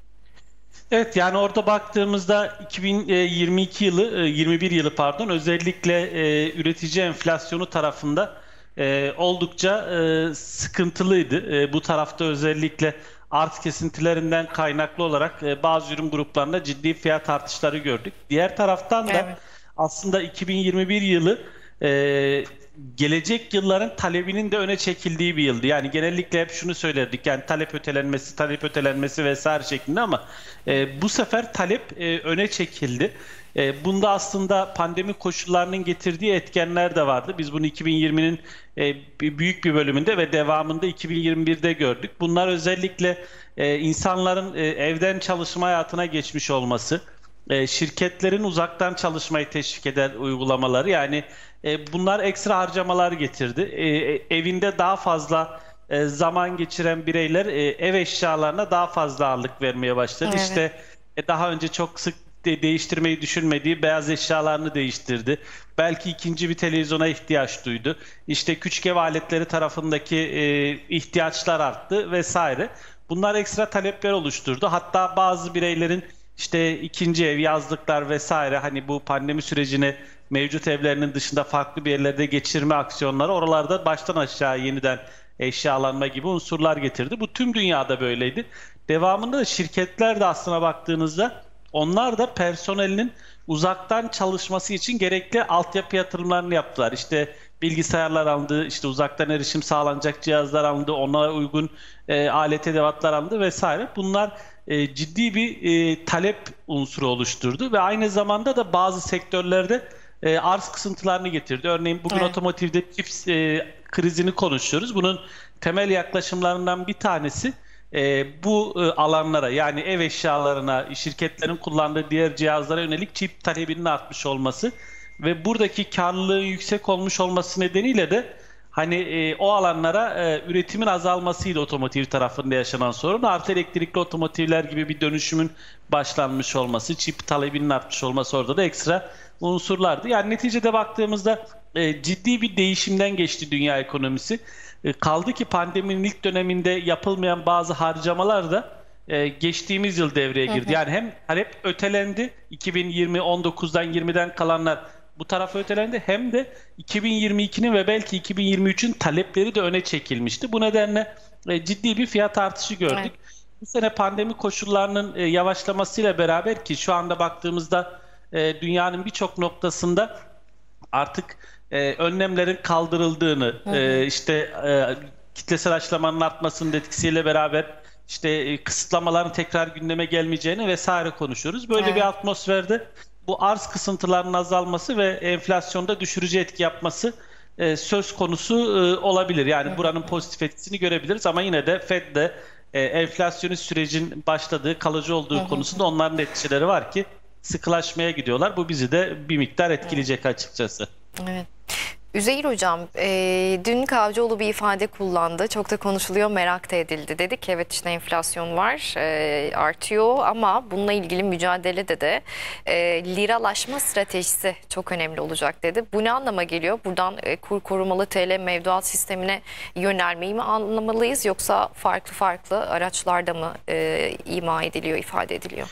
Evet, yani orada baktığımızda iki bin yirmi iki yılı, yirmi bir yılı pardon, özellikle e, üretici enflasyonu tarafında e, oldukça e, sıkıntılıydı. E, bu tarafta özellikle arz kesintilerinden kaynaklı olarak e, bazı ürün gruplarında ciddi fiyat artışları gördük. Diğer taraftan da evet. aslında iki bin yirmi bir yılı e, gelecek yılların talebinin de öne çekildiği bir yıldı. Yani genellikle hep şunu söylerdik, yani talep ötelenmesi, talep ötelenmesi vesaire şeklinde, ama e, bu sefer talep e, öne çekildi. E, bunda aslında pandemi koşullarının getirdiği etkenler de vardı. Biz bunu iki bin yirminin e, büyük bir bölümünde ve devamında iki bin yirmi birde gördük. Bunlar özellikle e, insanların e, evden çalışma hayatına geçmiş olması, e, şirketlerin uzaktan çalışmayı teşvik eden uygulamaları, yani e, bunlar ekstra harcamalar getirdi. E, e, evinde daha fazla e, zaman geçiren bireyler e, ev eşyalarına daha fazla ağırlık vermeye başladı. Evet. İşte e, daha önce çok sık de değiştirmeyi düşünmediği beyaz eşyalarını değiştirdi. Belki ikinci bir televizyona ihtiyaç duydu. İşte küçük ev aletleri tarafındaki e, ihtiyaçlar arttı vesaire. Bunlar ekstra talepler oluşturdu. Hatta bazı bireylerin işte ikinci ev, yazlıklar vesaire, hani bu pandemi sürecini mevcut evlerinin dışında farklı bir yerlerde geçirme aksiyonları, oralarda baştan aşağı yeniden eşyalanma gibi unsurlar getirdi. Bu tüm dünyada böyleydi. Devamında da şirketler de aslına baktığınızda onlar da personelinin uzaktan çalışması için gerekli altyapı yatırımlarını yaptılar. İşte bilgisayarlar alındı, işte uzaktan erişim sağlanacak cihazlar alındı, onlara uygun e, alet edevatlar alındı vesaire. Bunlar e, ciddi bir e, talep unsuru oluşturdu ve aynı zamanda da bazı sektörlerde e, arz kısıntılarını getirdi. Örneğin bugün Evet. otomotivde çip e, krizini konuşuyoruz. Bunun temel yaklaşımlarından bir tanesi E, bu e, alanlara, yani ev eşyalarına, şirketlerin kullandığı diğer cihazlara yönelik çip talebinin artmış olması ve buradaki karlılığın yüksek olmuş olması nedeniyle de hani e, o alanlara e, üretimin azalmasıyla otomotiv tarafında yaşanan sorun, artı elektrikli otomotivler gibi bir dönüşümün başlanmış olması, çip talebinin artmış olması orada da ekstra unsurlardı. Yani neticede baktığımızda e, ciddi bir değişimden geçti dünya ekonomisi. E, kaldı ki pandeminin ilk döneminde yapılmayan bazı harcamalar da e, geçtiğimiz yıl devreye girdi. Hı hı. Yani hem talep ötelendi, iki bin yirmi on dokuzdan yirmiden kalanlar bu tarafa ötelendi, hem de iki bin yirmi ikinin ve belki iki bin yirmi üçün talepleri de öne çekilmişti. Bu nedenle e, ciddi bir fiyat artışı gördük. Evet. Bu sene pandemi koşullarının e, yavaşlamasıyla beraber, ki şu anda baktığımızda e, dünyanın birçok noktasında artık e, önlemlerin kaldırıldığını, Hı hı. e, işte e, kitlesel aşılamanın artmasının etkisiyle beraber işte e, kısıtlamaların tekrar gündeme gelmeyeceğini vesaire konuşuyoruz. Böyle Evet. bir atmosferde bu arz kısıntılarının azalması ve enflasyonda düşürücü etki yapması e, söz konusu e, olabilir. Yani buranın pozitif etkisini görebiliriz ama yine de Fed de e, enflasyonist sürecin başladığı, kalıcı olduğu konusunda onların etkileri var ki sıkılaşmaya gidiyorlar. Bu bizi de bir miktar etkileyecek açıkçası. Evet. Üzeyir Hocam, e, dün Kavcıoğlu bir ifade kullandı. Çok da konuşuluyor, merak da edildi. Dedi ki evet, işte enflasyon var, e, artıyor ama bununla ilgili mücadelede de e, liralaşma stratejisi çok önemli olacak dedi. Bu ne anlama geliyor? Buradan e, kur korumalı T L mevduat sistemine yönelmeyi mi anlamalıyız, yoksa farklı farklı araçlarda mı e, ima ediliyor, ifade ediliyor?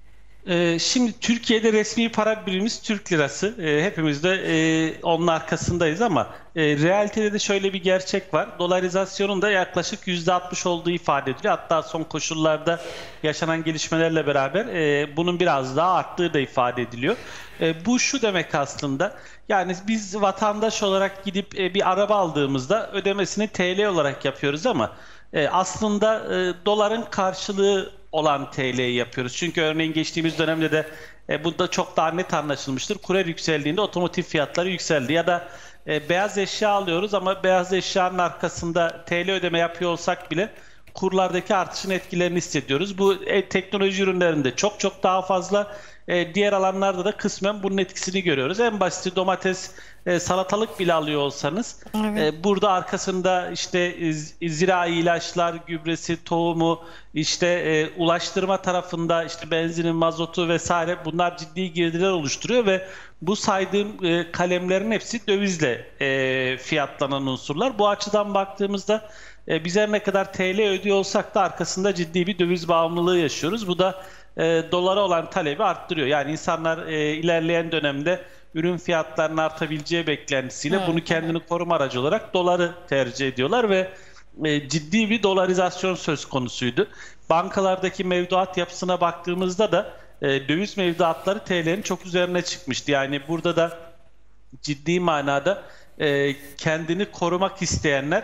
Ee, Şimdi Türkiye'de resmi para birimimiz Türk lirası. Ee, Hepimiz de e, onun arkasındayız ama e, realitede de şöyle bir gerçek var. Dolarizasyonun da yaklaşık yüzde altmış olduğu ifade ediliyor. Hatta son koşullarda yaşanan gelişmelerle beraber e, bunun biraz daha arttığı da ifade ediliyor. E, Bu şu demek aslında. Yani biz vatandaş olarak gidip e, bir araba aldığımızda ödemesini T L olarak yapıyoruz ama e, aslında e, doların karşılığı olan T L'yi yapıyoruz. Çünkü örneğin geçtiğimiz dönemde de e, bunda çok daha net anlaşılmıştır. Kur yükseldiğinde otomotiv fiyatları yükseldi. Ya da e, beyaz eşya alıyoruz ama beyaz eşyanın arkasında T L ödeme yapıyor olsak bile kurlardaki artışın etkilerini hissediyoruz. Bu e, teknoloji ürünlerinde çok çok daha fazla. E, diğer alanlarda da kısmen bunun etkisini görüyoruz. En basiti domates, e, salatalık bile alıyor olsanız Evet. e, burada arkasında işte e, zirai ilaçlar, gübresi, tohumu, işte e, ulaştırma tarafında işte benzinin, mazotu vesaire, bunlar ciddi girdiler oluşturuyor ve bu saydığım e, kalemlerin hepsi dövizle e, fiyatlanan unsurlar. Bu açıdan baktığımızda e, biz her ne kadar T L ödüyor olsak da arkasında ciddi bir döviz bağımlılığı yaşıyoruz. Bu da e, dolara olan talebi arttırıyor. Yani insanlar e, ilerleyen dönemde ürün fiyatlarının artabileceği beklentisiyle Evet, bunu kendini koruma aracı olarak doları tercih ediyorlar ve e, ciddi bir dolarizasyon söz konusuydu. Bankalardaki mevduat yapısına baktığımızda da e, döviz mevduatları T L'nin çok üzerine çıkmıştı. Yani burada da ciddi manada e, kendini korumak isteyenler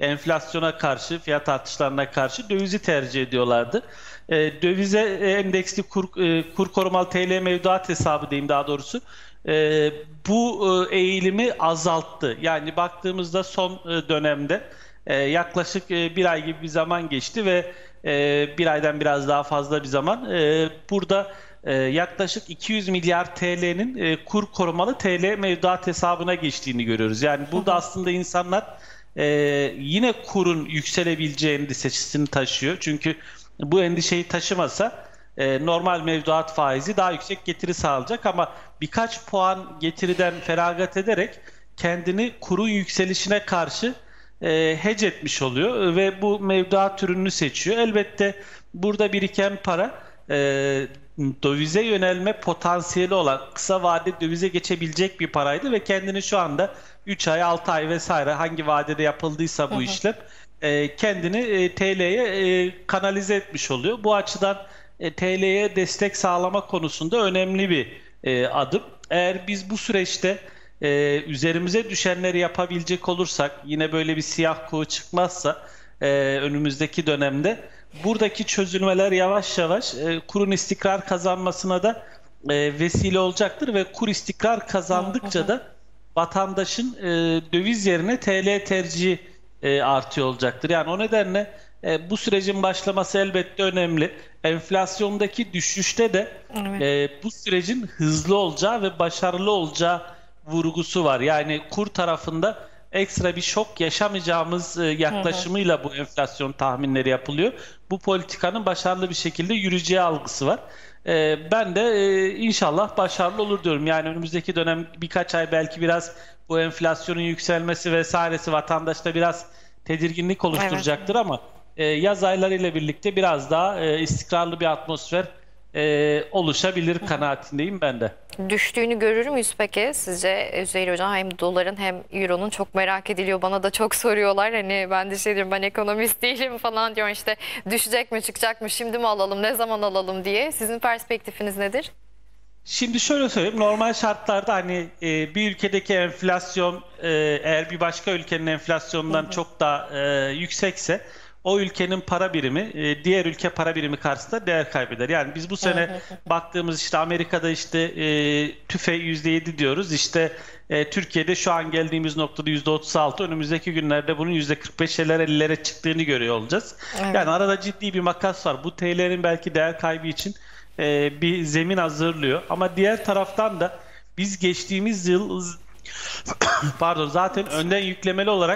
enflasyona karşı, fiyat artışlarına karşı dövizi tercih ediyorlardı. E, dövize endeksli kur, e, kur korumalı T L mevduat hesabı diyeyim daha doğrusu. E, bu e, eğilimi azalttı. Yani baktığımızda son e, dönemde e, yaklaşık e, bir ay gibi bir zaman geçti ve e, bir aydan biraz daha fazla bir zaman. E, burada e, yaklaşık iki yüz milyar T L'nin e, kur korumalı T L mevduat hesabına geçtiğini görüyoruz. Yani burada aslında insanlar e, yine kurun yükselebileceği endişesini taşıyor. Çünkü bu endişeyi taşımasa e, normal mevduat faizi daha yüksek getiri sağlayacak ama birkaç puan getiriden feragat ederek kendini kurun yükselişine karşı e, hedge etmiş oluyor ve bu mevduat türünü seçiyor. Elbette burada biriken para e, dövize yönelme potansiyeli olan kısa vade dövize geçebilecek bir paraydı ve kendini şu anda üç ay, altı ay vesaire hangi vadede yapıldıysa bu hı hı. işlem e, kendini e, T L'ye e, kanalize etmiş oluyor. Bu açıdan e, T L'ye destek sağlama konusunda önemli bir e, adım. Eğer biz bu süreçte e, üzerimize düşenleri yapabilecek olursak, yine böyle bir siyah kuğu çıkmazsa e, önümüzdeki dönemde buradaki çözülmeler yavaş yavaş e, kurun istikrar kazanmasına da e, vesile olacaktır ve kur istikrar kazandıkça da vatandaşın e, döviz yerine T L tercihi e, artıyor olacaktır. Yani o nedenle e, bu sürecin başlaması elbette önemli. Enflasyondaki düşüşte de evet. e, bu sürecin hızlı olacağı ve başarılı olacağı vurgusu var. Yani kur tarafında ekstra bir şok yaşamayacağımız e, yaklaşımıyla hı hı. bu enflasyon tahminleri yapılıyor. Bu politikanın başarılı bir şekilde yürüyeceği algısı var. E, ben de e, inşallah başarılı olur diyorum. Yani önümüzdeki dönem birkaç ay belki biraz bu enflasyonun yükselmesi vesairesi vatandaşta biraz tedirginlik oluşturacaktır evet. ama e, yaz aylarıyla birlikte biraz daha e, istikrarlı bir atmosfer e, oluşabilir kanaatindeyim ben de. Düştüğünü görür müyüz peki sizce Üzeyir Hocam? Hem doların hem euronun çok merak ediliyor. Bana da çok soruyorlar. Hani ben de şey diyorum, ben ekonomist değilim falan diyorum, işte düşecek mi çıkacak mı, şimdi mi alalım, ne zaman alalım diye. Sizin perspektifiniz nedir? Şimdi şöyle söyleyeyim, normal şartlarda hani e, bir ülkedeki enflasyon e, eğer bir başka ülkenin enflasyonundan hı hı. çok daha e, yüksekse o ülkenin para birimi e, diğer ülke para birimi karşısında değer kaybeder. Yani biz bu sene hı hı. baktığımız işte Amerika'da işte e, tüfe yüzde yedi diyoruz. İşte e, Türkiye'de şu an geldiğimiz noktada yüzde otuz altı, önümüzdeki günlerde bunun yüzde kırk beşlere ellilere çıktığını görüyor olacağız. Evet. Yani arada ciddi bir makas var. Bu T L'nin belki değer kaybı için e, bir zemin hazırlıyor. Ama diğer taraftan da biz geçtiğimiz yıl pardon zaten önden yüklemeli olarak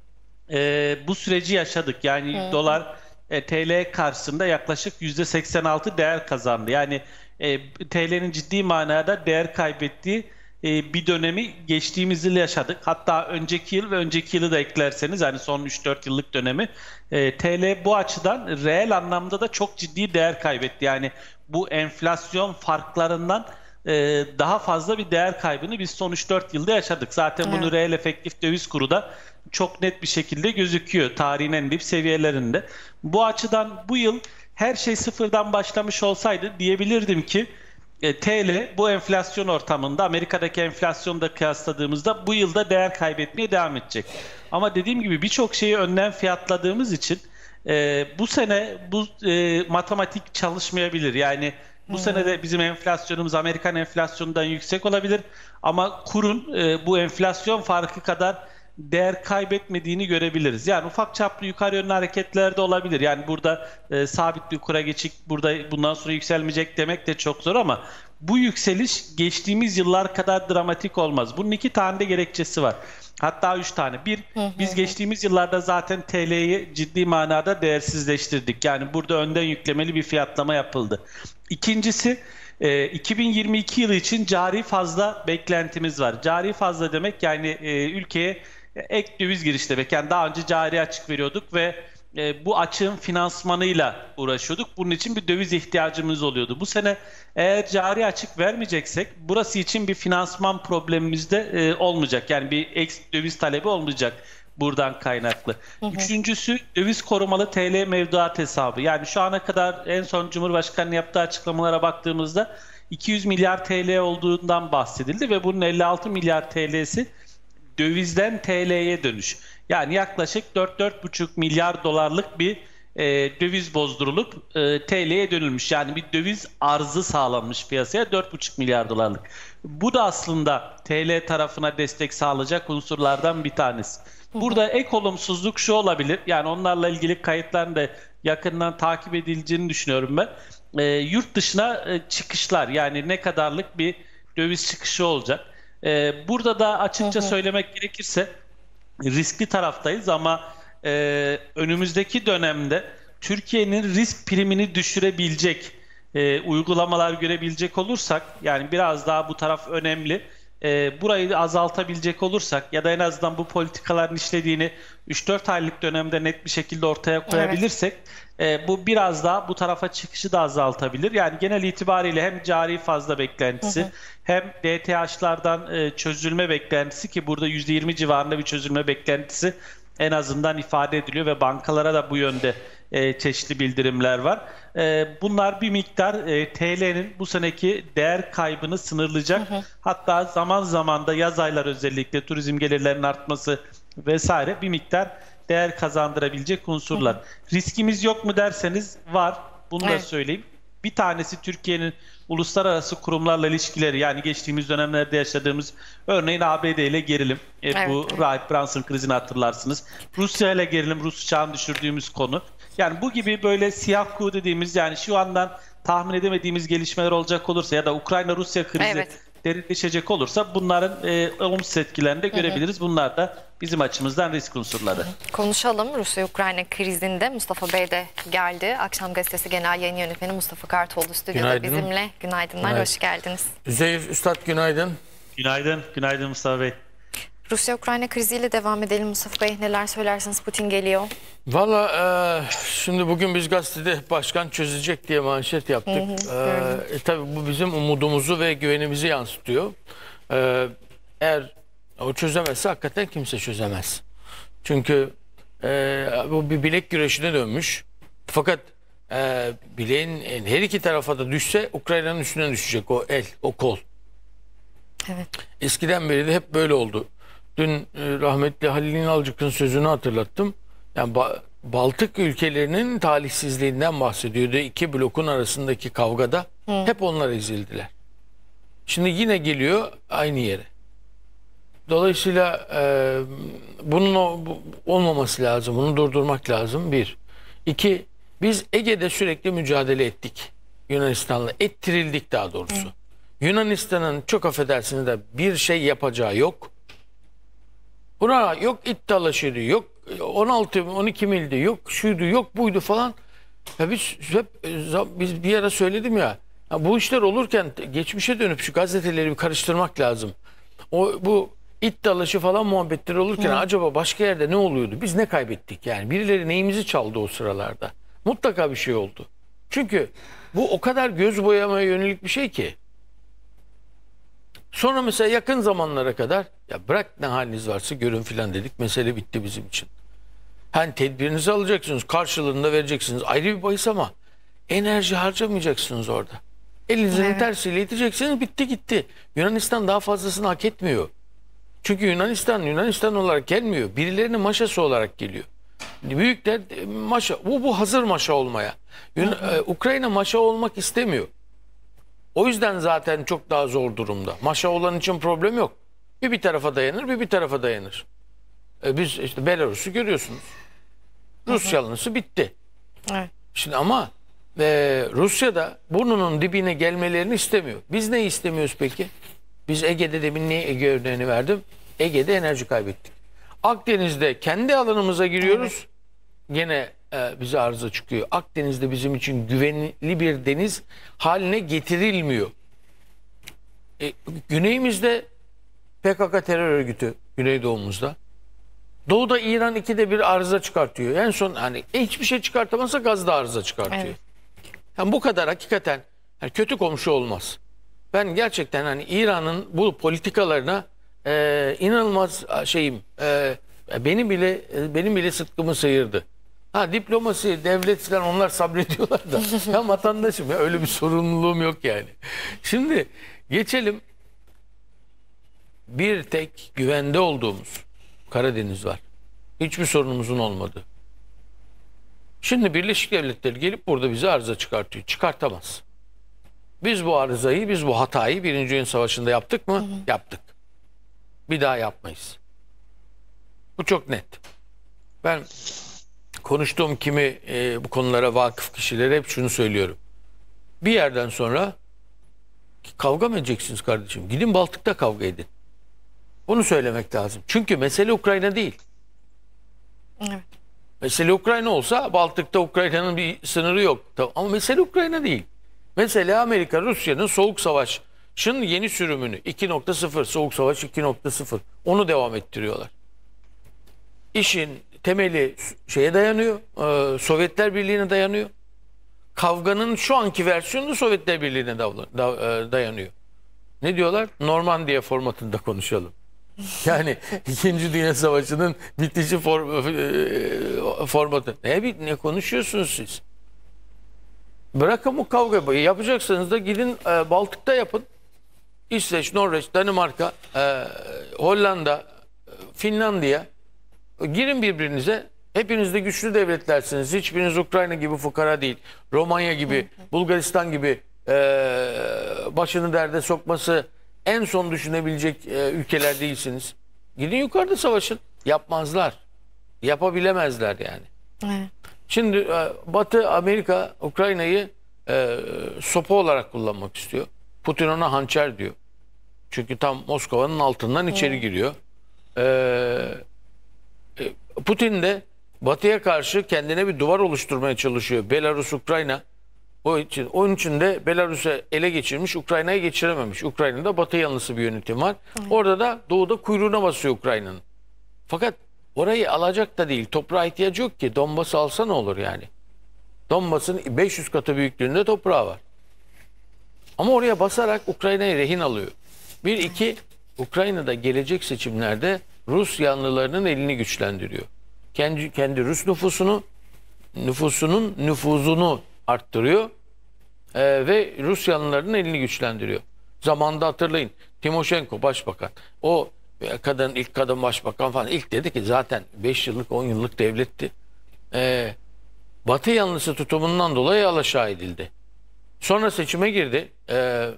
e, bu süreci yaşadık. Yani hmm. dolar e, T L karşısında yaklaşık yüzde seksen altı değer kazandı. Yani e, T L'nin ciddi manada değer kaybettiği e, bir dönemi geçtiğimiz yıl yaşadık. Hatta önceki yıl ve önceki yılı da eklerseniz, yani son üç dört yıllık dönemi e, T L bu açıdan reel anlamda da çok ciddi değer kaybetti. Yani bu enflasyon farklarından e, daha fazla bir değer kaybını biz son üç dört yılda yaşadık. Zaten evet. bunu reel efektif döviz kuru da çok net bir şekilde gözüküyor tarihin en dip seviyelerinde. Bu açıdan bu yıl her şey sıfırdan başlamış olsaydı diyebilirdim ki e, T L bu enflasyon ortamında Amerika'daki enflasyonda kıyasladığımızda bu yılda değer kaybetmeye devam edecek. Ama dediğim gibi birçok şeyi önden fiyatladığımız için e, bu sene bu e, matematik çalışmayabilir. Yani bu hmm. sene de bizim enflasyonumuz Amerikan enflasyonundan yüksek olabilir ama kurun e, bu enflasyon farkı kadar değer kaybetmediğini görebiliriz. Yani ufak çaplı yukarı yönlü hareketler de olabilir. Yani burada e, sabit bir kura geçik, burada bundan sonra yükselmeyecek demek de çok zor ama bu yükseliş geçtiğimiz yıllar kadar dramatik olmaz. Bunun iki tane de gerekçesi var. Hatta üç tane. Bir, biz geçtiğimiz yıllarda zaten T L'yi ciddi manada değersizleştirdik. Yani burada önden yüklemeli bir fiyatlama yapıldı. İkincisi, e, iki bin yirmi iki yılı için cari fazla beklentimiz var. Cari fazla demek yani e, ülkeye ek döviz giriş demek. Yani daha önce cari açık veriyorduk ve e, bu açığın finansmanıyla uğraşıyorduk. Bunun için bir döviz ihtiyacımız oluyordu. Bu sene eğer cari açık vermeyeceksek burası için bir finansman problemimiz de e, olmayacak. Yani bir ek döviz talebi olmayacak buradan kaynaklı. Hı hı. Üçüncüsü döviz korumalı T L mevduat hesabı. Yani şu ana kadar en son Cumhurbaşkanı'nın yaptığı açıklamalara baktığımızda iki yüz milyar T L olduğundan bahsedildi ve bunun elli altı milyar T L'si dövizden T L'ye dönüş. Yani yaklaşık dört dört buçuk milyar dolarlık bir e, döviz bozdurulup e, T L'ye dönülmüş. Yani bir döviz arzı sağlanmış piyasaya dört buçuk milyar dolarlık. Bu da aslında T L tarafına destek sağlayacak unsurlardan bir tanesi. Burada ek olumsuzluk şu olabilir. Yani onlarla ilgili kayıtların da yakından takip edileceğini düşünüyorum ben. E, yurt dışına e, çıkışlar, yani ne kadarlık bir döviz çıkışı olacak. E, burada da açıkça söylemek gerekirse riskli taraftayız ama e, önümüzdeki dönemde Türkiye'nin risk primini düşürebilecek e, uygulamalar görebilecek olursak, yani biraz daha bu taraf önemli. E, burayı azaltabilecek olursak ya da en azından bu politikaların işlediğini üç dört aylık dönemde net bir şekilde ortaya koyabilirsek, evet, e, bu biraz daha bu tarafa çıkışı da azaltabilir. Yani genel itibariyle hem cari fazla beklentisi, hı hı, hem D T H'lardan e, çözülme beklentisi, ki burada yüzde yirmi civarında bir çözülme beklentisi en azından ifade ediliyor ve bankalara da bu yönde e, çeşitli bildirimler var. E, bunlar bir miktar e, T L'nin bu seneki değer kaybını sınırlayacak. Hı hı. Hatta zaman zaman da yaz ayları özellikle turizm gelirlerinin artması vesaire bir miktar değer kazandırabilecek unsurlar. Hı hı. Riskimiz yok mu derseniz var. Bunu evet, da söyleyeyim. Bir tanesi Türkiye'nin uluslararası kurumlarla ilişkileri, yani geçtiğimiz dönemlerde yaşadığımız örneğin A B D ile gerilim. E, evet, bu evet, Rahip Brunson krizini hatırlarsınız. Rusya ile gerilim, Rus uçağını düşürdüğümüz konu. Yani bu gibi böyle siyah kuğu dediğimiz, yani şu andan tahmin edemediğimiz gelişmeler olacak olursa ya da Ukrayna-Rusya krizi evet, derinleşecek olursa bunların e, olumsuz etkilerini de görebiliriz. Hı hı. Bunlar da bizim açımızdan risk unsurları. Hı hı. Konuşalım. Rusya-Ukrayna krizinde Mustafa Bey de geldi. Akşam Gazetesi Genel Yayın Yönetmeni Mustafa Kartoğlu stüdyoda Günaydın. bizimle. Günaydınlar, Günaydın. Hoş geldiniz. Zeyf Üstad günaydın. Günaydın, günaydın Mustafa Bey. Rusya-Ukrayna kriziyle devam edelim Mustafa Bey. Neler söylersiniz? Putin geliyor. Valla e, şimdi bugün biz gazetede başkan çözecek diye manşet yaptık. Hı hı, e, e, tabii bu bizim umudumuzu ve güvenimizi yansıtıyor. E, eğer o çözemezse hakikaten kimse çözemez. Çünkü e, bu bir bilek güreşine dönmüş. Fakat e, bileğin her iki tarafa da düşse Ukrayna'nın üstüne düşecek o el, o kol. Evet. Eskiden beri de hep böyle oldu. Dün e, rahmetli Halil İnalcık'ın sözünü hatırlattım. Yani ba Baltık ülkelerinin talihsizliğinden bahsediyordu. İki blokun arasındaki kavgada Hı. hep onlar ezildiler. Şimdi yine geliyor aynı yere. Dolayısıyla e, bunun o, bu, olmaması lazım. Bunu durdurmak lazım. Bir. İki. Biz Ege'de sürekli mücadele ettik. Yunanistan'la. Ettirildik daha doğrusu. Hı. Yunanistan'ın çok affedersiniz de bir şey yapacağı yok. Buna yok iddialaşıydı, yok on altı on iki mildi, yok şuydu, yok buydu falan. Ya biz hep biz bir ara söyledim ya, ya bu işler olurken geçmişe dönüp şu gazeteleri bir karıştırmak lazım. O bu iddialaşı falan muhabbetleri olurken Hı. acaba başka yerde ne oluyordu? Biz ne kaybettik yani? Birileri neyimizi çaldı o sıralarda? Mutlaka bir şey oldu. Çünkü bu o kadar göz boyamaya yönelik bir şey ki. Sonra mesela yakın zamanlara kadar ya bırak ne haliniz varsa görün filan dedik. Mesele bitti bizim için. Hani tedbirinizi alacaksınız. Karşılığında vereceksiniz. Ayrı bir bahis ama enerji harcamayacaksınız orada. Elinizin evet. tersiyle iteceksiniz. Bitti gitti. Yunanistan daha fazlasını hak etmiyor. Çünkü Yunanistan Yunanistan olarak gelmiyor. Birilerinin maşası olarak geliyor. Büyükler maşa. Bu, bu hazır maşa olmaya. Yun ee, Ukrayna maşa olmak istemiyor. O yüzden zaten çok daha zor durumda. Maşa olan için problem yok. Bir bir tarafa dayanır, bir bir tarafa dayanır. Ee, biz işte Belarus'u görüyorsunuz. Rus yanlısı bitti. Evet. Şimdi ama e, Rusya da burnunun dibine gelmelerini istemiyor. Biz ne istemiyoruz peki? Biz Ege'de demin niye Ege örneğini verdim? Ege'de enerji kaybettik. Akdeniz'de kendi alanımıza giriyoruz. Evet. Gene e, bize arıza çıkıyor. Akdeniz'de bizim için güvenli bir deniz haline getirilmiyor. E, güneyimizde P K K terör örgütü, güneydoğumuzda. Doğuda İran ikide bir arıza çıkartıyor. En son hani hiçbir şey çıkartamazsa gazda arıza çıkartıyor. Evet. Yani bu kadar hakikaten yani kötü komşu olmaz. Ben gerçekten hani İran'ın bu politikalarına e, inanılmaz şeyim e, benim bile benim bile sıtkımı sıyırdı. Ha diplomasi, devlet falan onlar sabrediyorlar da ben vatandaşım ya öyle bir sorumluluğum yok yani. Şimdi geçelim. bir tek güvende olduğumuz Karadeniz var. Hiçbir sorunumuzun olmadığı. Şimdi Birleşik Devletler gelip burada bize arıza çıkartıyor. Çıkartamaz. Biz bu arızayı, biz bu hatayı Birinci Dünya Savaşı'nda yaptık mı? Hı hı. Yaptık. Bir daha yapmayız. Bu çok net. Ben konuştuğum kimi e, bu konulara vakıf kişilere hep şunu söylüyorum. Bir yerden sonra kavga mı edeceksiniz kardeşim? Gidin Baltık'ta kavga edin. Bunu söylemek lazım. Çünkü mesele Ukrayna değil. Evet. Mesele Ukrayna olsa Baltık'ta Ukrayna'nın bir sınırı yok. Ama mesele Ukrayna değil. Mesele Amerika, Rusya'nın Soğuk Savaş'ın yeni sürümünü iki nokta sıfır, Soğuk Savaş iki nokta sıfır. Onu devam ettiriyorlar. İşin temeli şeye dayanıyor. E, Sovyetler Birliği'ne dayanıyor. Kavganın şu anki versiyonu Sovyetler Birliği'ne da, da, e, dayanıyor. Ne diyorlar? Normandiya formatında konuşalım. Yani İkinci Dünya Savaşı'nın bitişi for, e, formatı. Ne, ne konuşuyorsunuz siz? Bırakın bu kavgayı. Yapacaksanız da gidin e, Baltık'ta yapın. İsveç, Norveç, Danimarka, e, Hollanda, e, Finlandiya. Girin birbirinize. Hepiniz de güçlü devletlersiniz. Hiçbiriniz Ukrayna gibi fukara değil. Romanya gibi, Bulgaristan gibi e, başını derde sokması en son düşünebilecek e, ülkeler değilsiniz. Gidin yukarıda savaşın. Yapmazlar. Yapabilemezler yani. Evet. Şimdi e, Batı Amerika Ukrayna'yı e, sopa olarak kullanmak istiyor. Putin ona hançer diyor. Çünkü tam Moskova'nın altından içeri evet. giriyor. E, Putin de Batı'ya karşı kendine bir duvar oluşturmaya çalışıyor. Belarus, Ukrayna. O için, onun için de Belarus'u ele geçirmiş, Ukrayna'ya geçirememiş. Ukrayna'da Batı yanlısı bir yönetim var. Evet. Orada da doğuda kuyruğuna basıyor Ukrayna'nın. Fakat orayı alacak da değil. Toprağa ihtiyacı yok ki. Donbas'ı alsa ne olur yani? Donbas'ın beş yüz katı büyüklüğünde toprağı var. Ama oraya basarak Ukrayna'yı rehin alıyor. Bir, iki, Ukrayna'da gelecek seçimlerde Rus yanlılarının elini güçlendiriyor. Kendi, kendi Rus nüfusunu, nüfusunun nüfuzunu arttırıyor ee, ve Rus yanlılarının elini güçlendiriyor. Zamanında hatırlayın, Timoşenko başbakan, o kadın ilk kadın başbakan falan ilk dedi ki zaten beş yıllık on yıllık devletti. Ee, Batı yanlısı tutumundan dolayı alaşağı edildi. Sonra seçime girdi. Ee,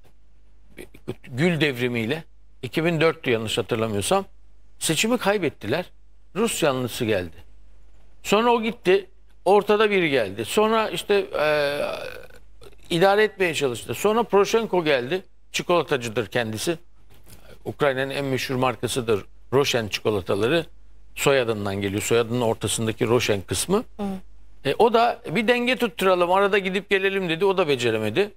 Gül devrimiyle iki bin dörttü yanlış hatırlamıyorsam. Seçimi kaybettiler. Rus yanlısı geldi. Sonra o gitti. Ortada biri geldi. Sonra işte e, idare etmeye çalıştı. Sonra Poroshenko geldi. Çikolatacıdır kendisi. Ukrayna'nın en meşhur markasıdır. Roşen çikolataları. Soyadından geliyor. Soyadının ortasındaki Roşen kısmı. E, o da bir denge tutturalım. Arada gidip gelelim dedi. O da beceremedi.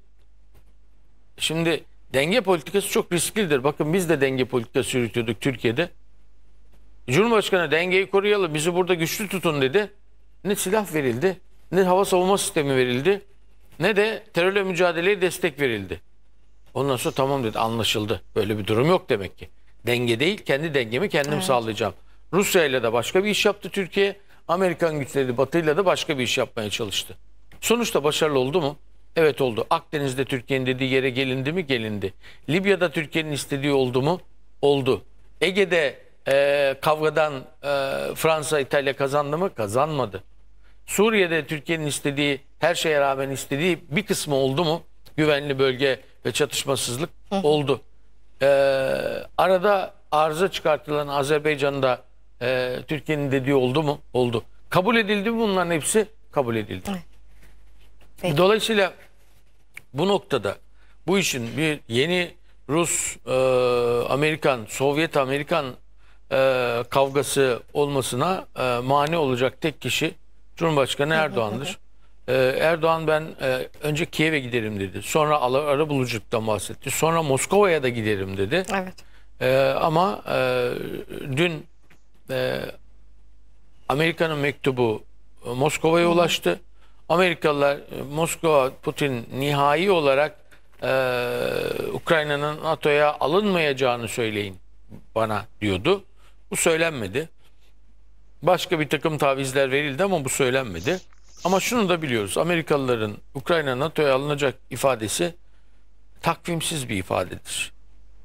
Şimdi denge politikası çok risklidir. Bakın biz de denge politikası yürütüyorduk Türkiye'de. Cumhurbaşkanı dengeyi koruyalım. Bizi burada güçlü tutun dedi. Ne silah verildi, ne hava savunma sistemi verildi, ne de terörle mücadeleye destek verildi. Ondan sonra tamam dedi, anlaşıldı. Böyle bir durum yok demek ki. Denge değil, kendi dengemi kendim evet. sağlayacağım. Rusya ile de başka bir iş yaptı Türkiye. Amerikan güçleri Batı ile de başka bir iş yapmaya çalıştı. Sonuçta başarılı oldu mu? Evet oldu. Akdeniz'de Türkiye'nin dediği yere gelindi mi? Gelindi. Libya'da Türkiye'nin istediği oldu mu? Oldu. Ege'de e, kavgadan e, Fransa, İtalya kazandı mı? Kazanmadı. Suriye'de Türkiye'nin istediği, her şeye rağmen istediği bir kısmı oldu mu? Güvenli bölge ve çatışmasızlık hı hı. oldu. Ee, arada arıza çıkartılan Azerbaycan'da e, Türkiye'nin dediği oldu mu? Oldu. Kabul edildi mi bunların hepsi? Kabul edildi. Peki. Dolayısıyla bu noktada bu işin bir yeni Rus, e, Amerikan, Sovyet Amerikan e, kavgası olmasına e, mani olacak tek kişi Cumhurbaşkanı Erdoğan'dır. Ee, Erdoğan ben e, önce Kiev'e giderim dedi. Sonra ara buluculuktan bahsetti. Sonra Moskova'ya da giderim dedi. Evet. Ee, ama e, dün e, Amerika'nın mektubu Moskova'ya ulaştı. Amerikalılar e, Moskova, Putin nihai olarak e, Ukrayna'nın NATO'ya alınmayacağını söyleyin bana diyordu. Bu söylenmedi. Başka bir takım tavizler verildi ama bu söylenmedi. Ama şunu da biliyoruz. Amerikalıların Ukrayna NATO'ya alınacak ifadesi takvimsiz bir ifadedir.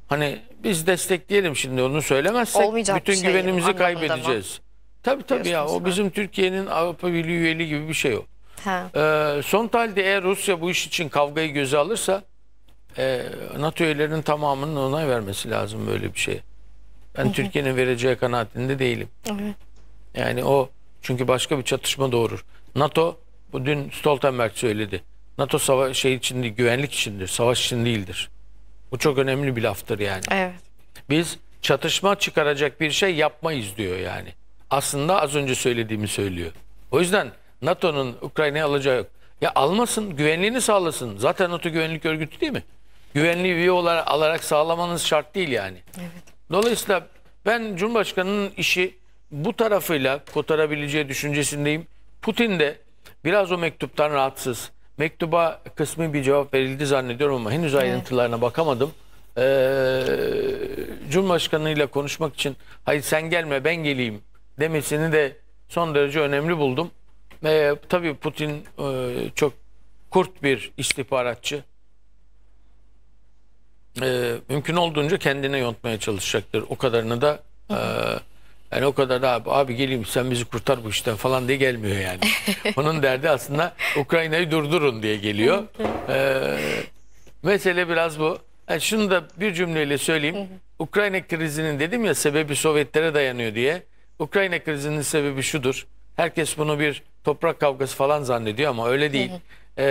Hani biz destekleyelim şimdi onu söylemezsek Olmayacak bir bütün şey güvenimizi anlamında mı? kaybedeceğiz. Tabii tabii ya, Diyorsunuz, o ha. bizim Türkiye'nin Avrupa Birliği üyeliği gibi bir şey o. Ha. Ee, son tahlilde eğer Rusya bu iş için kavgayı göze alırsa e, NATO üyelerinin tamamının onay vermesi lazım böyle bir şeye. Ben Türkiye'nin vereceği kanaatinde değilim. Evet. Yani o çünkü başka bir çatışma doğurur. NATO, bu dün Stoltenberg söyledi. NATO savaş şey için değil, güvenlik içindir, savaş için değildir. Bu çok önemli bir laftır yani. Evet. Biz çatışma çıkaracak bir şey yapmayız diyor yani. Aslında az önce söylediğimi söylüyor. O yüzden NATO'nun Ukrayna'ya alacağı yok. Ya almasın, güvenliğini sağlasın. Zaten NATO güvenlik örgütü değil mi? Güvenliği üye olarak alarak sağlamanız şart değil yani. Evet. Dolayısıyla ben Cumhurbaşkanı'nın işi bu tarafıyla kotarabileceği düşüncesindeyim. Putin de biraz o mektuptan rahatsız. Mektuba kısmi bir cevap verildi zannediyorum ama henüz ayrıntılarına bakamadım. Ee, Cumhurbaşkanı'yla konuşmak için hayır sen gelme ben geleyim demesini de son derece önemli buldum. Ee, tabii Putin e, çok kurt bir istihbaratçı. Ee, mümkün olduğunca kendine yontmaya çalışacaktır. O kadarını da e, yani o kadar da abi, abi geleyim sen bizi kurtar bu işten falan diye gelmiyor yani. Onun derdi aslında Ukrayna'yı durdurun diye geliyor. Ee, mesele biraz bu. Yani şunu da bir cümleyle söyleyeyim. Ukrayna krizinin dedim ya sebebi Sovyetlere dayanıyor diye. Ukrayna krizinin sebebi şudur. Herkes bunu bir toprak kavgası falan zannediyor ama öyle değil. Ee,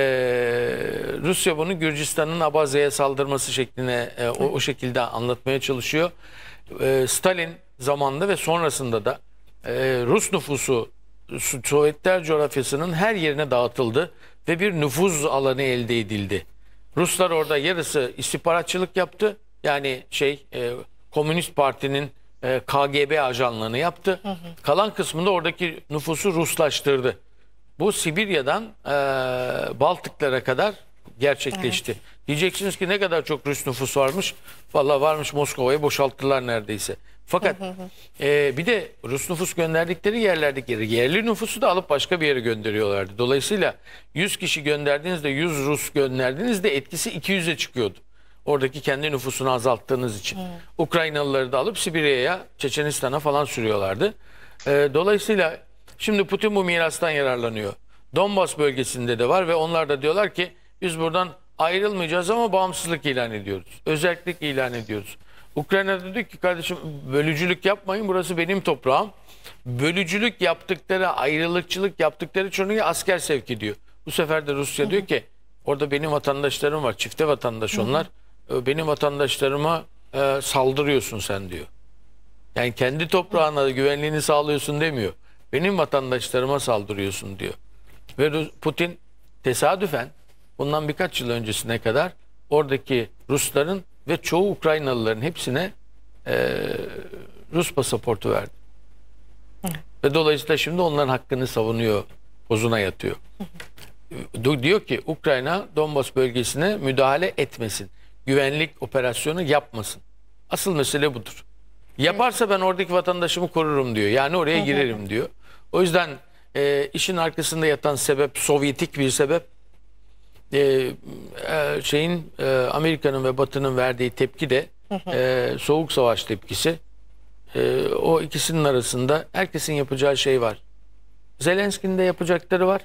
Rusya bunu Gürcistan'ın Abazya'ya saldırması şekline e, o, o şekilde anlatmaya çalışıyor. Ee, Stalin zamanında ve sonrasında da e, Rus nüfusu Sovyetler coğrafyasının her yerine dağıtıldı ve bir nüfuz alanı elde edildi. Ruslar orada yarısı istihbaratçılık yaptı. Yani şey e, Komünist Parti'nin e, K G B ajanlığını yaptı. Hı hı. Kalan kısmında oradaki nüfusu Ruslaştırdı. Bu Sibirya'dan e, Baltıklara kadar gerçekleşti. Evet. Diyeceksiniz ki ne kadar çok Rus nüfus varmış. Vallahi varmış, Moskova'yı boşalttılar neredeyse. Fakat hı hı. E, bir de Rus nüfus gönderdikleri yerlerdeki yerli nüfusu da alıp başka bir yere gönderiyorlardı. Dolayısıyla yüz kişi gönderdiğinizde yüz Rus gönderdiğinizde etkisi iki yüze çıkıyordu. Oradaki kendi nüfusunu azalttığınız için. Hı. Ukraynalıları da alıp Sibirya'ya, Çeçenistan'a falan sürüyorlardı. E, dolayısıyla şimdi Putin bu mirastan yararlanıyor. Donbas bölgesinde de var ve onlar da diyorlar ki biz buradan ayrılmayacağız ama bağımsızlık ilan ediyoruz. Özellik ilan ediyoruz. Ukrayna'da diyor ki kardeşim bölücülük yapmayın, burası benim toprağım. Bölücülük yaptıkları, ayrılıkçılık yaptıkları çoğunu asker sevk ediyor. Bu sefer de Rusya hı hı. diyor ki orada benim vatandaşlarım var, çifte vatandaş onlar. Hı hı. Benim vatandaşlarıma e, saldırıyorsun sen diyor. Yani kendi toprağına güvenliğini sağlıyorsun demiyor. Benim vatandaşlarıma saldırıyorsun diyor. Ve Putin tesadüfen bundan birkaç yıl öncesine kadar oradaki Rusların ve çoğu Ukraynalıların hepsine e, Rus pasaportu verdi. Hı. Ve dolayısıyla şimdi onların hakkını savunuyor, pozuna yatıyor. Hı. Diyor ki Ukrayna Donbas bölgesine müdahale etmesin. Güvenlik operasyonu yapmasın. Asıl mesele budur. Yaparsa ben oradaki vatandaşımı korurum diyor. Yani oraya girerim diyor. O yüzden e, işin arkasında yatan sebep Sovyetik bir sebep. E, e, şeyin e, Amerika'nın ve Batı'nın verdiği tepki de e, soğuk savaş tepkisi. E, o ikisinin arasında herkesin yapacağı şey var. Zelenski'nin de yapacakları var.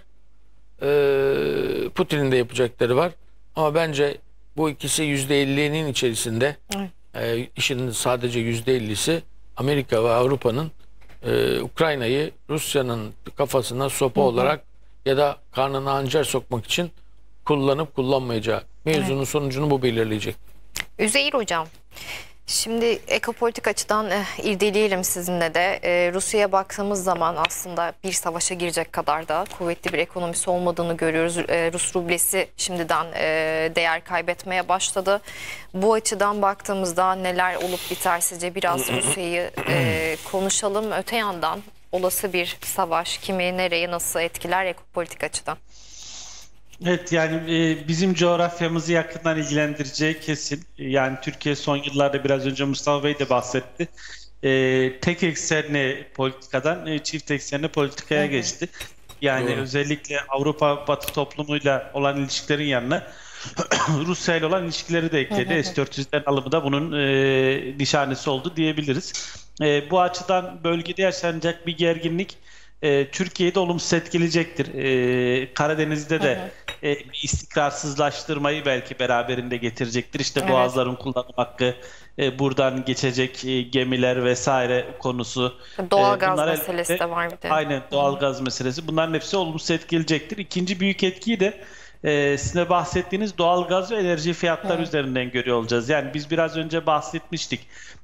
E, Putin'in de yapacakları var. Ama bence bu ikisi yüzde ellinin içerisinde. E, işin sadece yüzde ellisi Amerika ve Avrupa'nın e, Ukrayna'yı Rusya'nın kafasına sopa hı hı. olarak ya da karnına hançer sokmak için kullanıp kullanmayacağı mevzunun evet. sonucunu bu belirleyecek. Üzeyir Hocam, şimdi ekopolitik açıdan e, irdeleyelim sizinle de. E, Rusya'ya baktığımız zaman aslında bir savaşa girecek kadar da kuvvetli bir ekonomisi olmadığını görüyoruz. E, Rus rublesi şimdiden e, değer kaybetmeye başladı. Bu açıdan baktığımızda neler olup biter sizce biraz Rusya'yı e, konuşalım. Öte yandan olası bir savaş kimi nereye nasıl etkiler ekopolitik açıdan? Evet yani e, bizim coğrafyamızı yakından ilgilendireceği kesin. Yani Türkiye son yıllarda biraz önce Mustafa Bey de bahsetti. E, tek eksenli politikadan e, çift eksenli politikaya evet. geçti. Yani Doğru. özellikle Avrupa Batı toplumuyla olan ilişkilerin yanına Rusya ile olan ilişkileri de ekledi. S dört yüzlerin alımı da bunun e, nişanesi oldu diyebiliriz. E, bu açıdan bölgede yaşanacak bir gerginlik e, Türkiye'yi de olumsuz etkileyecektir. E, Karadeniz'de de e, bir istikrarsızlaştırmayı belki beraberinde getirecektir. İşte Evet. boğazların kullanım hakkı, e, buradan geçecek e, gemiler vesaire konusu. Doğalgaz bunlar meselesi elbette- de var bir de. Aynen, doğalgaz meselesi. Bunların hepsi olumsuz etkileyecektir. İkinci büyük etkiyi de e, sizin de bahsettiğiniz doğalgaz ve enerji fiyatları üzerinden görüyor olacağız. Yani biz biraz önce bahsetmiştik.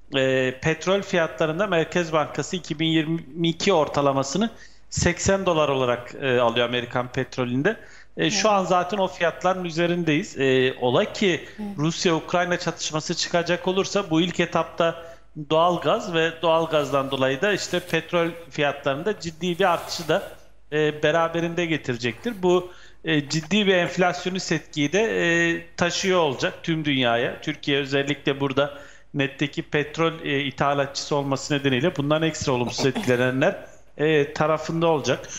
E, petrol fiyatlarında Merkez Bankası iki bin yirmi iki ortalamasını seksen dolar olarak e, alıyor Amerikan petrolünde. E, şu an zaten o fiyatların üzerindeyiz. E, ola ki Rusya-Ukrayna çatışması çıkacak olursa bu ilk etapta doğalgaz ve doğalgazdan dolayı da işte petrol fiyatlarında ciddi bir artışı da e, beraberinde getirecektir. Bu e, ciddi bir enflasyonist etkiyi de e, taşıyor olacak tüm dünyaya. Türkiye özellikle burada netteki petrol e, ithalatçısı olması nedeniyle bundan ekstra olumsuz etkilenenler e, tarafında olacak.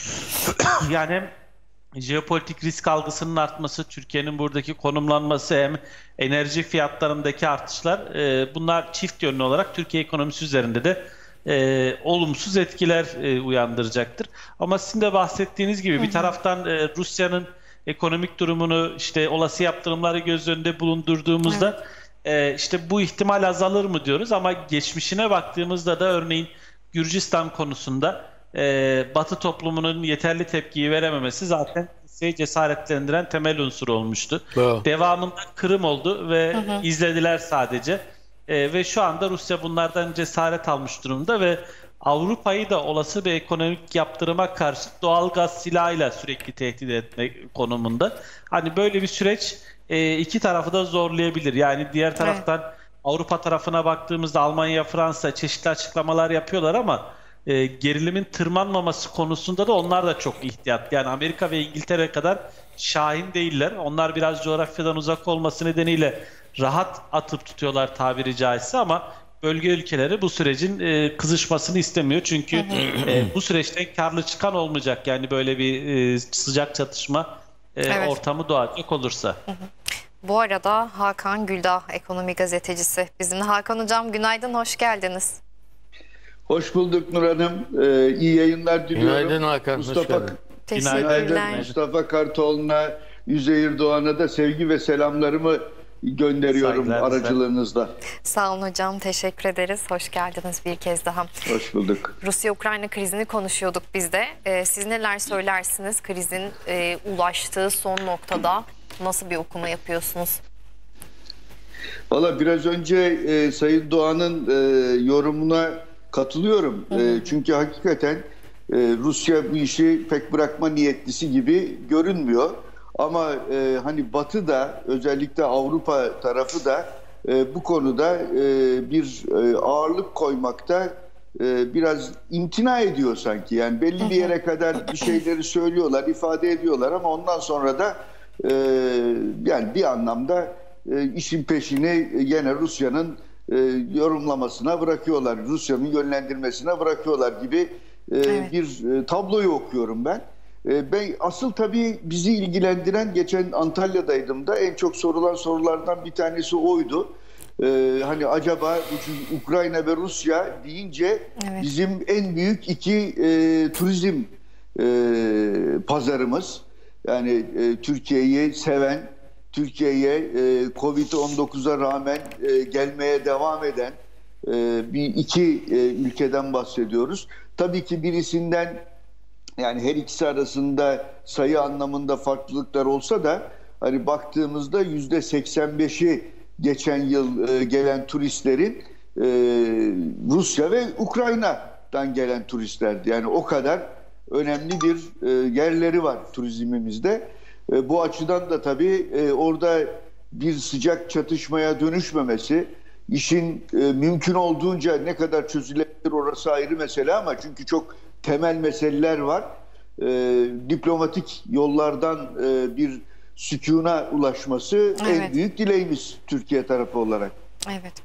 Yani hem jeopolitik risk algısının artması, Türkiye'nin buradaki konumlanması, hem enerji fiyatlarındaki artışlar, e, bunlar çift yönlü olarak Türkiye ekonomisi üzerinde de e, olumsuz etkiler e, uyandıracaktır. Ama sizin de bahsettiğiniz gibi bir taraftan e, Rusya'nın ekonomik durumunu, işte olası yaptırımları göz önünde bulundurduğumuzda e, işte bu ihtimal azalır mı diyoruz, ama geçmişine baktığımızda da örneğin Gürcistan konusunda e, Batı toplumunun yeterli tepkiyi verememesi zaten Rusya'yı cesaretlendiren temel unsur olmuştu. Bravo. Devamında Kırım oldu ve izlediler sadece. E, ve şu anda Rusya bunlardan cesaret almış durumda ve Avrupa'yı da olası bir ekonomik yaptırıma karşı doğalgaz silahıyla sürekli tehdit etme konumunda. Hani böyle bir süreç e, iki tarafı da zorlayabilir. Yani diğer taraftan Avrupa tarafına baktığımızda Almanya, Fransa çeşitli açıklamalar yapıyorlar ama e, gerilimin tırmanmaması konusunda da onlar da çok ihtiyatlı. Yani Amerika ve İngiltere kadar şahin değiller. Onlar biraz coğrafyadan uzak olması nedeniyle rahat atıp tutuyorlar tabiri caizse, ama bölge ülkeleri bu sürecin e, kızışmasını istemiyor. Çünkü e, bu süreçten karlı çıkan olmayacak. Yani böyle bir e, sıcak çatışma e, Evet. ortamı doğacak olursa. Bu arada Hakan Güldağ, ekonomi gazetecisi bizimle. Hakan Hocam günaydın, hoş geldiniz. Hoş bulduk Nur Hanım. Ee, iyi yayınlar diliyorum. Günaydın Hakan, hoş Mustafa, geldin. Teşekkürler. Günaydın. Mustafa Kartoğlu'na, Üzeyir Doğan'a da sevgi ve selamlarımı gönderiyorum Saygılar, aracılığınızda. Sağ olun hocam, teşekkür ederiz. Hoş geldiniz bir kez daha. Hoş bulduk. Rusya-Ukrayna krizini konuşuyorduk biz de. Ee, siz neler söylersiniz? Krizin e, ulaştığı son noktada nasıl bir okuma yapıyorsunuz? Valla biraz önce e, Sayın Doğan'ın e, yorumuna katılıyorum. E, çünkü hakikaten e, Rusya bu işi pek bırakma niyetlisi gibi görünmüyor. Ama e, hani Batı da, özellikle Avrupa tarafı da e, bu konuda e, bir e, ağırlık koymakta e, biraz imtina ediyor sanki. Yani belli bir yere kadar bir şeyleri söylüyorlar, ifade ediyorlar ama ondan sonra da e, yani bir anlamda e, işin peşini yine Rusya'nın e, yorumlamasına bırakıyorlar, Rusya'nın yönlendirmesine bırakıyorlar gibi e, Evet. bir e, tabloyu okuyorum ben. Ben, asıl tabii bizi ilgilendiren, geçen Antalya'daydım da, en çok sorulan sorulardan bir tanesi oydu. Ee, hani acaba Ukrayna ve Rusya deyince Evet. bizim en büyük iki e, turizm e, pazarımız. Yani e, Türkiye'yi seven, Türkiye'ye e, kovid on dokuza rağmen e, gelmeye devam eden e, bir iki e, ülkeden bahsediyoruz. Tabii ki birisinden, yani her ikisi arasında sayı anlamında farklılıklar olsa da hani baktığımızda yüzde seksen beşi geçen yıl e, gelen turistlerin e, Rusya ve Ukrayna'dan gelen turistlerdi. Yani o kadar önemli bir e, yerleri var turizmimizde. E, bu açıdan da tabii e, orada bir sıcak çatışmaya dönüşmemesi, işin e, mümkün olduğunca ne kadar çözülebilir orası ayrı mesele, ama çünkü çok temel meseleler var. E, diplomatik yollardan e, bir sükûna ulaşması Evet. en büyük dileğimiz Türkiye tarafı olarak. Evet.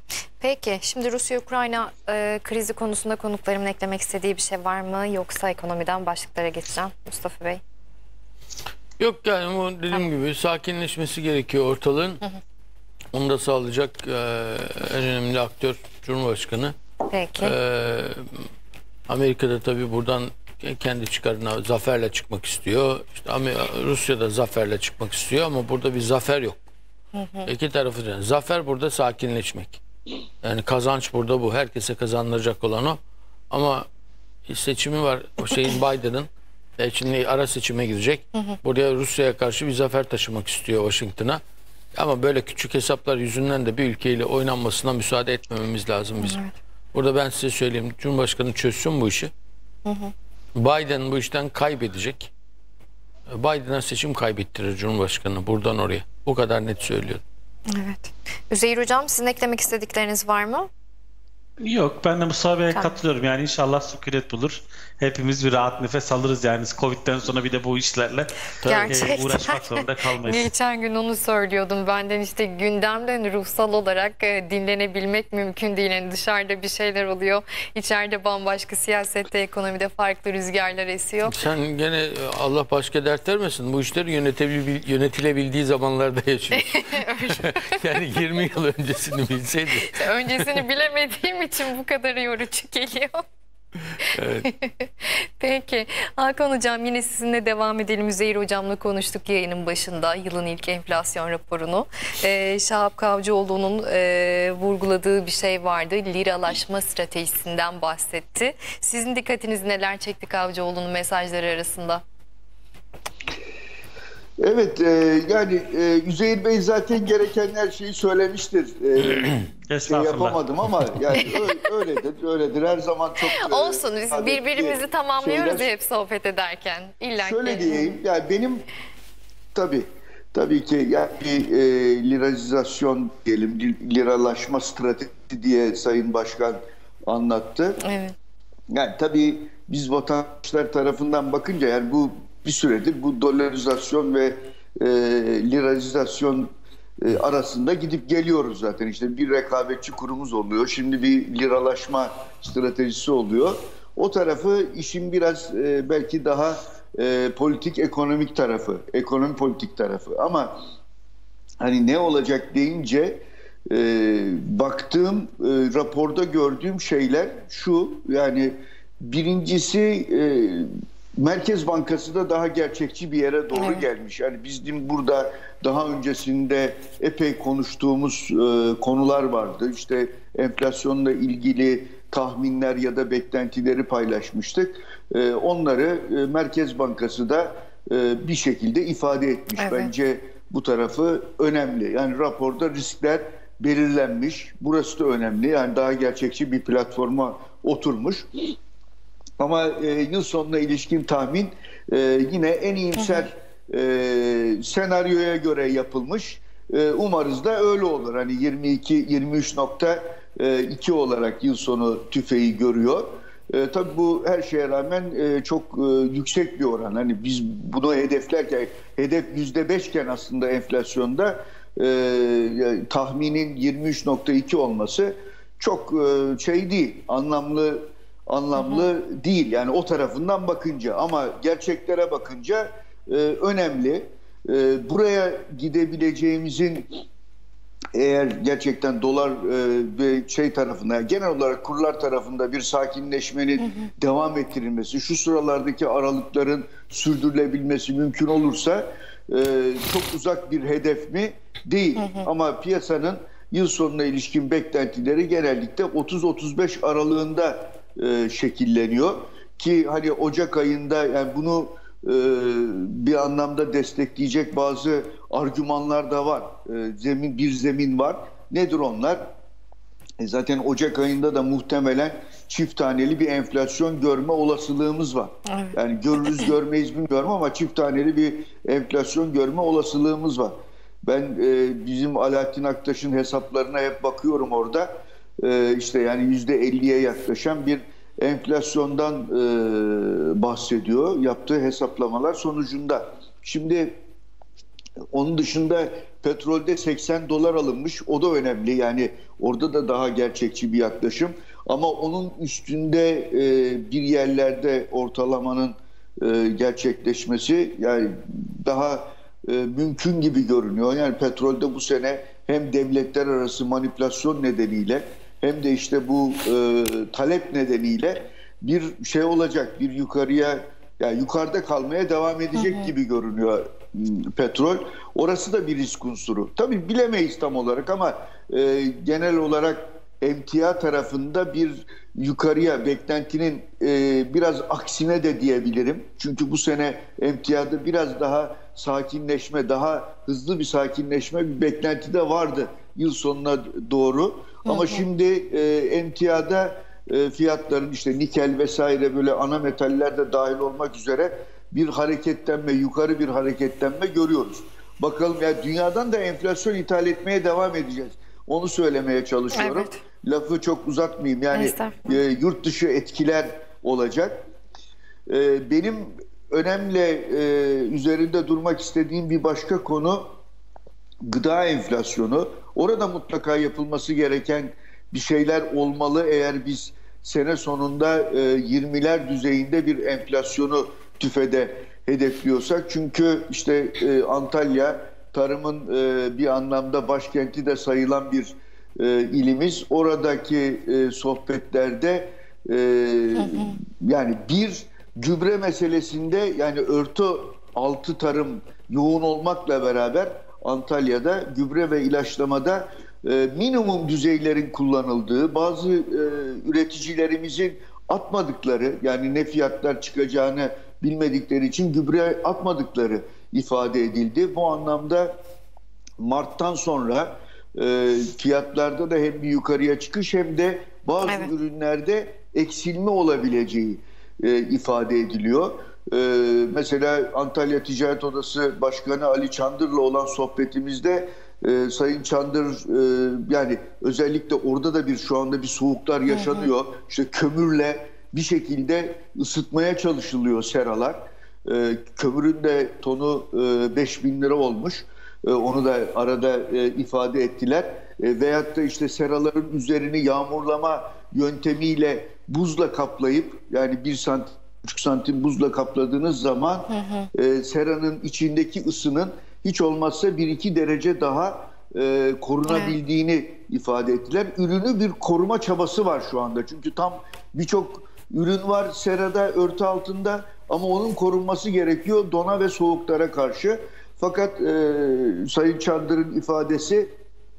Peki şimdi Rusya-Ukrayna e, krizi konusunda konuklarımın eklemek istediği bir şey var mı? Yoksa ekonomiden başlıklara geçeceğim Mustafa Bey. Yok yani bu dediğim Tamam. gibi sakinleşmesi gerekiyor ortalığın. Hı hı. Onu da sağlayacak e, en önemli aktör Cumhurbaşkanı. Peki. E, Amerika'da tabii buradan kendi çıkarına zaferle çıkmak istiyor. İşte Rusya'da zaferle çıkmak istiyor ama burada bir zafer yok. Hı hı. İki tarafı yani. Zafer burada sakinleşmek. Yani kazanç burada bu. Herkese kazandıracak olan o. Ama seçimi var. O şeyin Biden'ın. Şimdi ara seçime girecek. Hı hı. Buraya Rusya'ya karşı bir zafer taşımak istiyor Washington'a. Ama böyle küçük hesaplar yüzünden de bir ülkeyle oynanmasına müsaade etmememiz lazım bizim. Evet. Burada ben size söyleyeyim. Cumhurbaşkanı çözsün bu işi. Hı hı. Biden bu işten kaybedecek. Biden'a seçim kaybettirir Cumhurbaşkanı buradan oraya. Bu kadar net söylüyorum. Evet. Üzeyir Hocam sizin eklemek istedikleriniz var mı? Yok, ben de Mustafa Bey'e Tamam. katılıyorum. Yani inşallah sükunet bulur. Hepimiz bir rahat nefes alırız yani. Covid'den sonra bir de bu işlerle Gerçekten. e, uğraşmak zorunda kalmayız. Geçen gün onu söylüyordum. Benden işte gündemden ruhsal olarak e, dinlenebilmek mümkün değil. Yani dışarıda bir şeyler oluyor. İçeride bambaşka, siyasette, ekonomide farklı rüzgarlar esiyor. Sen gene Allah başka dert vermesin. Bu işleri yönetebil, yönetilebildiği zamanlarda yaşıyorsun. Yani yirmi yıl öncesini bilseydi. İşte öncesini bilemediğim için bu kadar yorucu geliyor. Evet. Peki Hakan Hocam yine sizinle devam edelim. Üzeyir Hocam'la konuştuk yayının başında yılın ilk enflasyon raporunu. Ee, Şahap Kavcıoğlu'nun e, vurguladığı bir şey vardı. Liralaşma stratejisinden bahsetti. Sizin dikkatinizi neler çekti Kavcıoğlu'nun mesajları arasında? Evet, e, yani e, Üzeyir Bey zaten gereken her şeyi söylemiştir. E, şey yapamadım ama yani öyle, öyledir, öyledir. Her zaman çok... Olsun, biz e, birbirimizi tamamlıyoruz şeyler, hep sohbet ederken. İlla şöyle ki. diyeyim, yani benim tabii tabii ki yani bir e, lirazasyon diyelim, liralaşma stratejisi diye Sayın Başkan anlattı. Evet. Yani tabii biz vatandaşlar tarafından bakınca yani bu bir süredir bu dolarizasyon ve e, lirazasyon e, arasında gidip geliyoruz zaten. İşte bir rekabetçi kurumuz oluyor. Şimdi bir liralaşma stratejisi oluyor. O tarafı işin biraz e, belki daha e, politik ekonomik tarafı, ekonomi politik tarafı. Ama hani ne olacak deyince e, baktığım e, raporda gördüğüm şeyler şu, yani birincisi e, Merkez Bankası da daha gerçekçi bir yere doğru evet. gelmiş. Yani bizim burada daha öncesinde epey konuştuğumuz e, konular vardı. İşte enflasyonla ilgili tahminler ya da beklentileri paylaşmıştık. E, onları e, Merkez Bankası da e, bir şekilde ifade etmiş. Evet. Bence bu tarafı önemli. Yani raporda riskler belirlenmiş. Burası da önemli. Yani daha gerçekçi bir platforma oturmuş. Ama e, yıl sonuna ilişkin tahmin e, yine en iyimser hı hı. E, senaryoya göre yapılmış. E, umarız da öyle olur. Hani yirmi iki yirmi üç nokta iki olarak yıl sonu tüfeği görüyor. E, tabii bu her şeye rağmen e, çok e, yüksek bir oran. Hani biz bunu hedeflerken, hedef yüzde beş iken aslında enflasyonda e, tahminin yirmi üç nokta iki olması çok e, şey değil, anlamlı anlamlı hı hı. değil. Yani o tarafından bakınca, ama gerçeklere bakınca e, önemli. E, buraya gidebileceğimizin, eğer gerçekten dolar e, ve şey tarafında, genel olarak kurlar tarafında bir sakinleşmenin hı hı. devam ettirilmesi, şu sıralardaki aralıkların sürdürülebilmesi mümkün olursa e, çok uzak bir hedef mi? Değil. Hı hı. Ama piyasanın yıl sonuna ilişkin beklentileri genellikle otuz otuz beş aralığında e, şekilleniyor. Ki hani Ocak ayında yani bunu e, bir anlamda destekleyecek bazı argümanlar da var. E, zemin bir zemin var. Nedir onlar? E, zaten Ocak ayında da muhtemelen çift taneli bir enflasyon görme olasılığımız var. Evet. Yani görürüz görmeyiz bilmiyorum ama çift taneli bir enflasyon görme olasılığımız var. Ben e, bizim Alaaddin Aktaş'ın hesaplarına hep bakıyorum orada. E, işte yani yüzde elliye yaklaşan bir enflasyondan e, bahsediyor yaptığı hesaplamalar sonucunda. Şimdi onun dışında Petrolde seksen dolar alınmış. O da önemli. Yani orada da daha gerçekçi bir yaklaşım. Ama onun üstünde e, bir yerlerde ortalamanın e, gerçekleşmesi yani daha e, mümkün gibi görünüyor. Yani petrolde bu sene hem devletler arası manipülasyon nedeniyle hem de işte bu e, talep nedeniyle bir şey olacak, bir yukarıya, yani yukarıda kalmaya devam edecek hı hı. gibi görünüyor m, petrol. Orası da bir risk unsuru. Tabii bilemeyiz tam olarak ama e, genel olarak emtia tarafında bir yukarıya beklentinin e, biraz aksine de diyebilirim. Çünkü bu sene emtiada biraz daha sakinleşme, daha hızlı bir sakinleşme bir beklenti de vardı yıl sonuna doğru. Hı hı. Ama şimdi e, emtiada e, fiyatların işte nikel vesaire böyle ana metaller de dahil olmak üzere bir hareketlenme, yukarı bir hareketlenme görüyoruz. Bakalım ya, dünyadan da enflasyon ithal etmeye devam edeceğiz. Onu söylemeye çalışıyorum. Evet. Lafı çok uzatmayayım. Yani e, yurt dışı etkiler olacak. E, benim önemli e, üzerinde durmak istediğim bir başka konu gıda enflasyonu. Orada mutlaka yapılması gereken bir şeyler olmalı eğer biz sene sonunda e, yirmiler düzeyinde bir enflasyonu tüfede hedefliyorsak. Çünkü işte e, Antalya tarımın e, bir anlamda başkenti de sayılan bir e, ilimiz. Oradaki e, sohbetlerde e, hı hı. yani bir gübre meselesinde, yani örtü altı tarım yoğun olmakla beraber Antalya'da gübre ve ilaçlamada e, minimum düzeylerin kullanıldığı, bazı e, üreticilerimizin atmadıkları, yani ne fiyatlar çıkacağını bilmedikleri için gübre atmadıkları ifade edildi. Bu anlamda Mart'tan sonra e, fiyatlarda da hem bir yukarıya çıkış hem de bazı evet. ürünlerde eksilme olabileceği e, ifade ediliyor. E, mesela Antalya Ticaret Odası Başkanı Ali Çandır'la olan sohbetimizde e, Sayın Çandır e, yani özellikle orada da bir şu anda bir soğuklar yaşanıyor. Hı hı. İşte kömürle bir şekilde ısıtmaya çalışılıyor seralar. E, kömürün de tonu e, beş bin lira olmuş. E, onu da arada e, ifade ettiler. E, veyahut da işte seraların üzerini yağmurlama yöntemiyle buzla kaplayıp, yani bir santim, buçuk santim buzla kapladığınız zaman hı hı. E, seranın içindeki ısının hiç olmazsa bir iki derece daha e, korunabildiğini evet. ifade ettiler. Ürünü bir koruma çabası var şu anda. Çünkü tam birçok ürün var serada, örtü altında, ama onun korunması gerekiyor dona ve soğuklara karşı. Fakat e, Sayın Çandır'ın ifadesi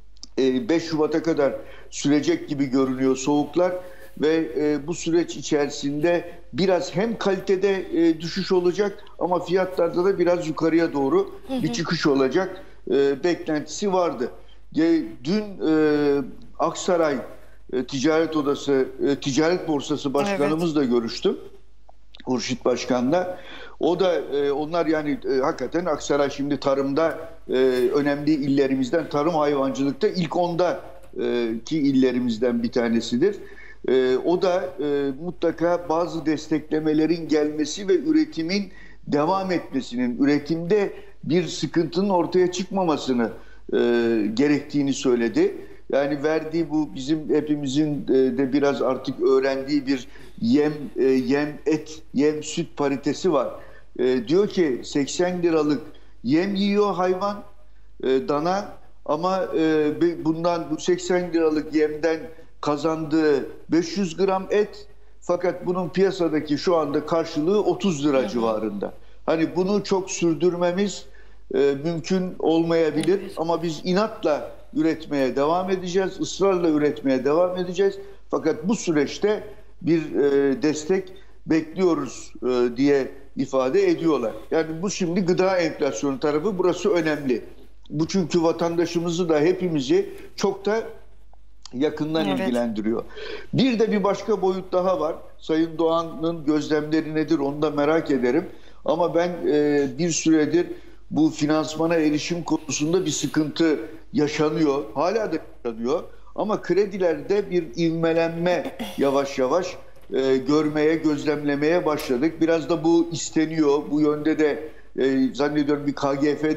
e, beş Şubat'a kadar sürecek gibi görünüyor soğuklar ve e, bu süreç içerisinde biraz hem kalitede e, düşüş olacak ama fiyatlarda da biraz yukarıya doğru hı hı. bir çıkış olacak e, beklentisi vardı. E, dün e, Aksaray e, Ticaret Odası, e, Ticaret Borsası Başkanımızla evet. görüştüm. Hurşit Başkan'la. O da e, onlar yani e, hakikaten Aksaray şimdi tarımda e, önemli illerimizden, tarım hayvancılıkta ilk onda e, ki illerimizden bir tanesidir. E, o da e, mutlaka bazı desteklemelerin gelmesi ve üretimin devam etmesinin, üretimde bir sıkıntının ortaya çıkmamasını e, gerektiğini söyledi. Yani verdiği bu bizim hepimizin de biraz artık öğrendiği bir yem, yem et, yem süt paritesi var. E, diyor ki seksen liralık yem yiyor hayvan, e, dana, ama e, bundan bu seksen liralık yemden kazandığı beş yüz gram et, fakat bunun piyasadaki şu anda karşılığı otuz lira hı-hı. civarında. Hani bunu çok sürdürmemiz e, mümkün olmayabilir evet. ama biz inatla üretmeye devam edeceğiz, ısrarla üretmeye devam edeceğiz. Fakat bu süreçte bir e, destek bekliyoruz e, diye ifade ediyorlar. Yani bu şimdi gıda enflasyonu tarafı, burası önemli. Bu çünkü vatandaşımızı da hepimizi çok da yakından evet. ilgilendiriyor. Bir de bir başka boyut daha var. Sayın Doğan'ın gözlemleri nedir onu da merak ederim. Ama ben e, bir süredir bu finansmana erişim konusunda bir sıkıntı yaşanıyor. Hala da yaşanıyor. Ama kredilerde bir ivmelenme yavaş yavaş e, görmeye, gözlemlemeye başladık. Biraz da bu isteniyor. Bu yönde de e, zannediyorum bir K G F'de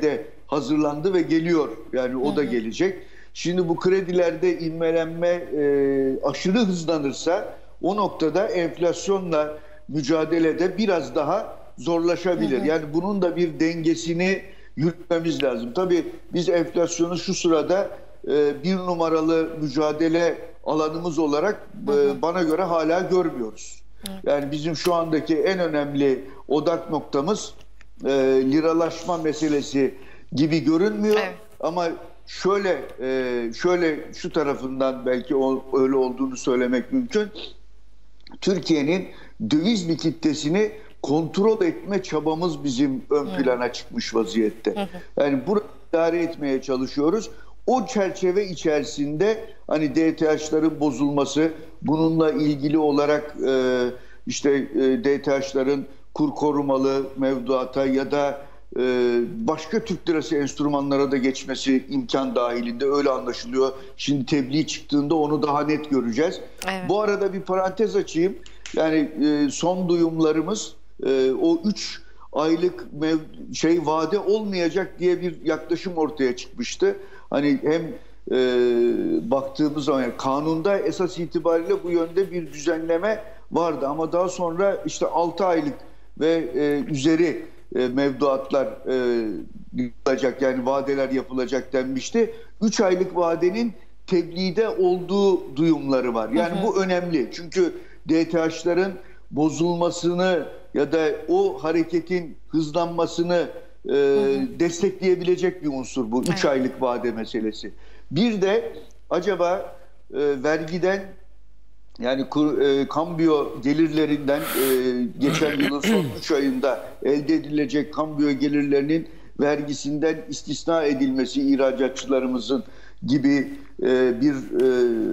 hazırlandı ve geliyor. Yani o da gelecek. Şimdi bu kredilerde inmelenme e, aşırı hızlanırsa o noktada enflasyonla mücadelede biraz daha zorlaşabilir. Hı hı. Yani bunun da bir dengesini yürütmemiz lazım. Tabii biz enflasyonu şu sırada e, bir numaralı mücadele alanımız olarak e, hı hı. bana göre hala görmüyoruz. Hı. Yani bizim şu andaki en önemli odak noktamız e, liralaşma meselesi gibi görünmüyor. Evet. Ama şöyle e, şöyle şu tarafından belki o, öyle olduğunu söylemek mümkün. Türkiye'nin döviz likiditesini kontrol etme çabamız bizim ön plana çıkmış vaziyette. Yani bunu idare etmeye çalışıyoruz. O çerçeve içerisinde hani D T H'ların bozulması, bununla ilgili olarak e, işte e, D T H'ların kur korumalı mevduata ya da e, başka Türk lirası enstrümanlara da geçmesi imkan dahilinde, öyle anlaşılıyor. Şimdi tebliğ çıktığında onu daha net göreceğiz. Evet. Bu arada bir parantez açayım. Yani e, son duyumlarımız e, o üç aylık mev- şey vade olmayacak diye bir yaklaşım ortaya çıkmıştı. Hani hem e, baktığımız zaman yani kanunda esas itibariyle bu yönde bir düzenleme vardı ama daha sonra işte altı aylık ve e, üzeri e, mevduatlar e, yapılacak, yani vadeler yapılacak denmişti. üç aylık vadenin tebliğde olduğu duyumları var. Yani hı hı. bu önemli. Çünkü D T H'ların bozulmasını ya da o hareketin hızlanmasını e, destekleyebilecek bir unsur bu üç evet. aylık vade meselesi. Bir de acaba e, vergiden, yani kur, e, kambiyo gelirlerinden e, geçen yılın son üç ayında elde edilecek kambiyo gelirlerinin vergisinden istisna edilmesi ihracatçılarımızın gibi e, bir e,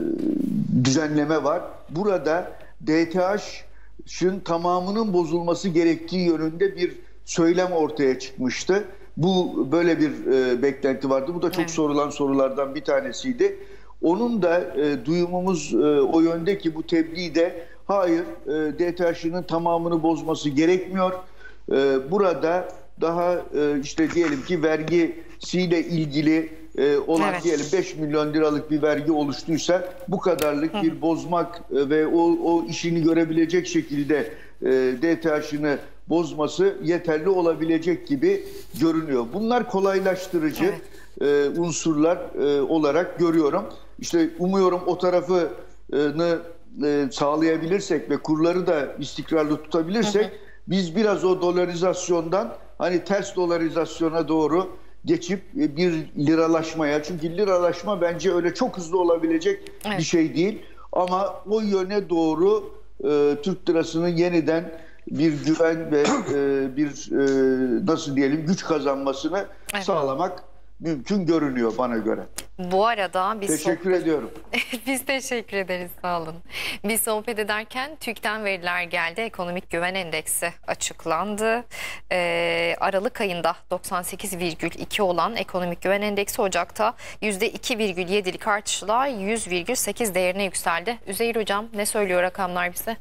düzenleme var. Burada D T H'ın tamamının bozulması gerektiği yönünde bir söylem ortaya çıkmıştı. Bu böyle bir e, beklenti vardı. Bu da çok evet. sorulan sorulardan bir tanesiydi. Onun da e, duyumumuz e, o yönde ki bu tebliğde hayır, e, D T H'ın tamamını bozması gerekmiyor. E, burada daha e, işte diyelim ki vergisiyle ilgili e, olan evet. diyelim beş milyon liralık bir vergi oluştuysa bu kadarlık Hı. bir bozmak e, ve o, o işini görebilecek şekilde e, D T H'ını bozması yeterli olabilecek gibi görünüyor. Bunlar kolaylaştırıcı evet. e, unsurlar e, olarak görüyorum. İşte umuyorum o tarafını e, sağlayabilirsek ve kurları da istikrarlı tutabilirsek hı hı. biz biraz o dolarizasyondan hani ters dolarizasyona doğru geçip bir liralaşmaya, çünkü liralaşma bence öyle çok hızlı olabilecek evet. bir şey değil. Ama o yöne doğru e, Türk lirasının yeniden bir güven ve e, bir e, nasıl diyelim güç kazanmasını evet. sağlamak mümkün görünüyor bana göre. Bu arada biz teşekkür sohbet... ediyorum. Biz teşekkür ederiz, sağ olun. Biz sohbet ederken TÜİK'ten veriler geldi. Ekonomik güven endeksi açıklandı. Ee, Aralık ayında doksan sekiz virgül iki olan ekonomik güven endeksi Ocak'ta yüzde iki virgül yedilik artışla yüz virgül sekiz değerine yükseldi. Üzeyir Hocam, ne söylüyor rakamlar bize?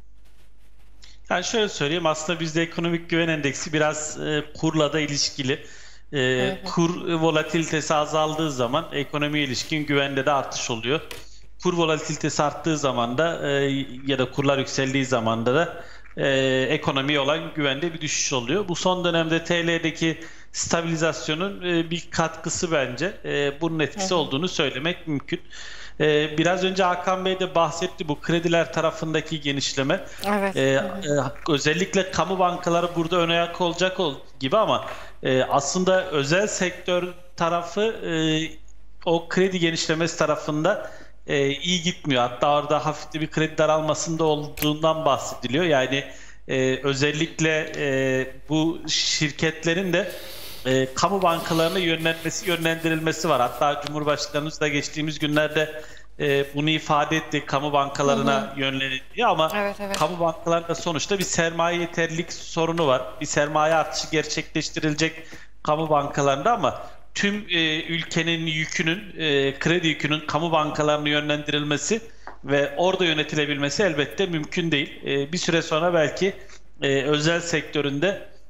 Yani şöyle söyleyeyim, aslında bizde ekonomik güven endeksi biraz e, kurla da ilişkili. E, evet. Kur volatilitesi azaldığı zaman ekonomiye ilişkin güvende de artış oluyor. Kur volatilitesi arttığı zaman da e, ya da kurlar yükseldiği zaman da e, ekonomiye olan güvende bir düşüş oluyor. Bu son dönemde T L'deki stabilizasyonun e, bir katkısı bence. E, bunun etkisi evet. olduğunu söylemek mümkün. Ee, biraz önce Hakan Bey de bahsetti, bu krediler tarafındaki genişleme. Evet. Ee, e, özellikle kamu bankaları burada ön ayak olacak gibi ama e, aslında özel sektör tarafı e, o kredi genişlemesi tarafında e, iyi gitmiyor. Hatta orada hafif bir kredi daralmasında olduğundan bahsediliyor. Yani e, özellikle e, bu şirketlerin de E, kamu bankalarına yönlenmesi, yönlendirilmesi var. Hatta Cumhurbaşkanımız da geçtiğimiz günlerde e, bunu ifade etti. Kamu bankalarına yönlenildiği ama evet, evet. kamu bankalarında sonuçta bir sermaye yeterlilik sorunu var. Bir sermaye artışı gerçekleştirilecek kamu bankalarında ama tüm e, ülkenin yükünün, e, kredi yükünün kamu bankalarına yönlendirilmesi ve orada yönetilebilmesi elbette mümkün değil. E, bir süre sonra belki e, özel sektöründe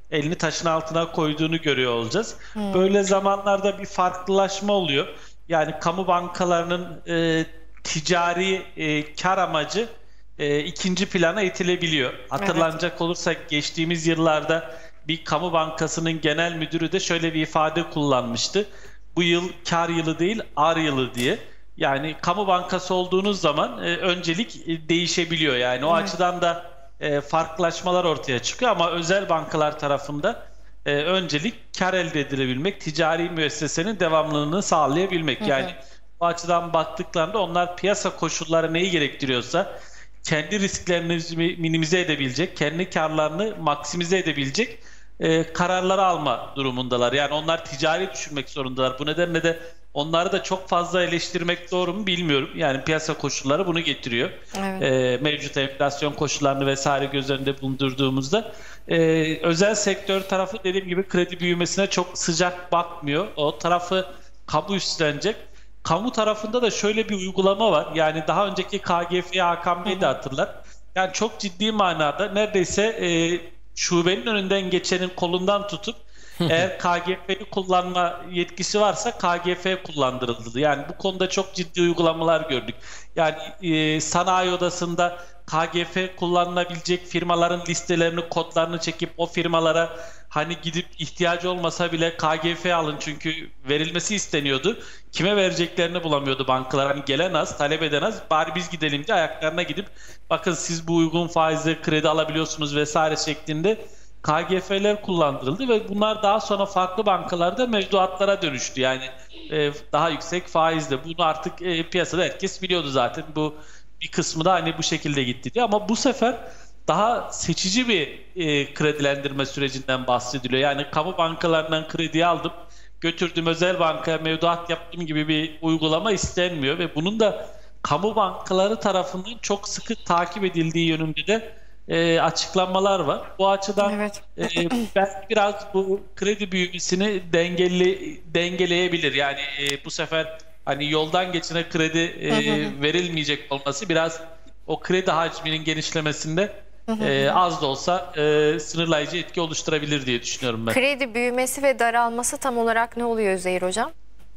elini taşın altına koyduğunu görüyor olacağız. Böyle zamanlarda bir farklılaşma oluyor. Yani kamu bankalarının e, ticari e, kar amacı e, ikinci plana itilebiliyor. Hatırlanacak evet. olursa geçtiğimiz yıllarda bir kamu bankasının genel müdürü de şöyle bir ifade kullanmıştı. Bu yıl kar yılı değil, ar yılı diye. Yani kamu bankası olduğunuz zaman e, öncelik e, değişebiliyor. Yani o evet. açıdan da e, farklılaşmalar ortaya çıkıyor ama özel bankalar tarafında e, öncelik kar elde edilebilmek, ticari müessesenin devamlılığını sağlayabilmek. Evet. Yani bu açıdan baktıklarında onlar piyasa koşulları neyi gerektiriyorsa kendi risklerini minimize edebilecek, kendi karlarını maksimize edebilecek e, kararları alma durumundalar. Yani onlar ticari düşünmek zorundalar. Bu nedenle de onları da çok fazla eleştirmek doğru mu bilmiyorum. Yani piyasa koşulları bunu getiriyor. Evet. E, mevcut enflasyon koşullarını vesaire göz önünde bulundurduğumuzda e, özel sektör tarafı dediğim gibi kredi büyümesine çok sıcak bakmıyor. O tarafı kamu üstlenecek. Kamu tarafında da şöyle bir uygulama var. Yani daha önceki K G F'yi Hakan Bey de hatırlar. Yani çok ciddi manada neredeyse e, şubenin önünden geçenin kolundan tutup eğer K G F'yi kullanma yetkisi varsa K G F kullandırıldı. Yani bu konuda çok ciddi uygulamalar gördük. Yani e, sanayi odasında K G F kullanılabilecek firmaların listelerini, kodlarını çekip o firmalara hani gidip ihtiyacı olmasa bile K G F alın çünkü verilmesi isteniyordu. Kime vereceklerini bulamıyordu bankalar. Hani gelen az, talep eden az. Bari biz gidelim diye ayaklarına gidip bakın siz bu uygun faizle kredi alabiliyorsunuz vesaire şeklinde K G F'ler kullandırıldı ve bunlar daha sonra farklı bankalarda mevduatlara dönüştü. Yani e, daha yüksek faizle. Bunu artık e, piyasada herkes biliyordu zaten. Bu bir kısmı da hani bu şekilde gitti diye. Ama bu sefer daha seçici bir e, kredilendirme sürecinden bahsediliyor. Yani kamu bankalarından kredi aldım, götürdüm özel bankaya mevduat yaptım gibi bir uygulama istenmiyor ve bunun da kamu bankaları tarafından çok sıkı takip edildiği yönünde de e, açıklamalar var. Bu açıdan evet. e, ben biraz bu kredi büyümesini dengeli dengeleyebilir. Yani e, bu sefer hani yoldan geçene kredi e, verilmeyecek olması biraz o kredi hacminin genişlemesinde e, az da olsa e, sınırlayıcı etki oluşturabilir diye düşünüyorum ben. Kredi büyümesi ve daralması tam olarak ne oluyor Üzeyir Hocam?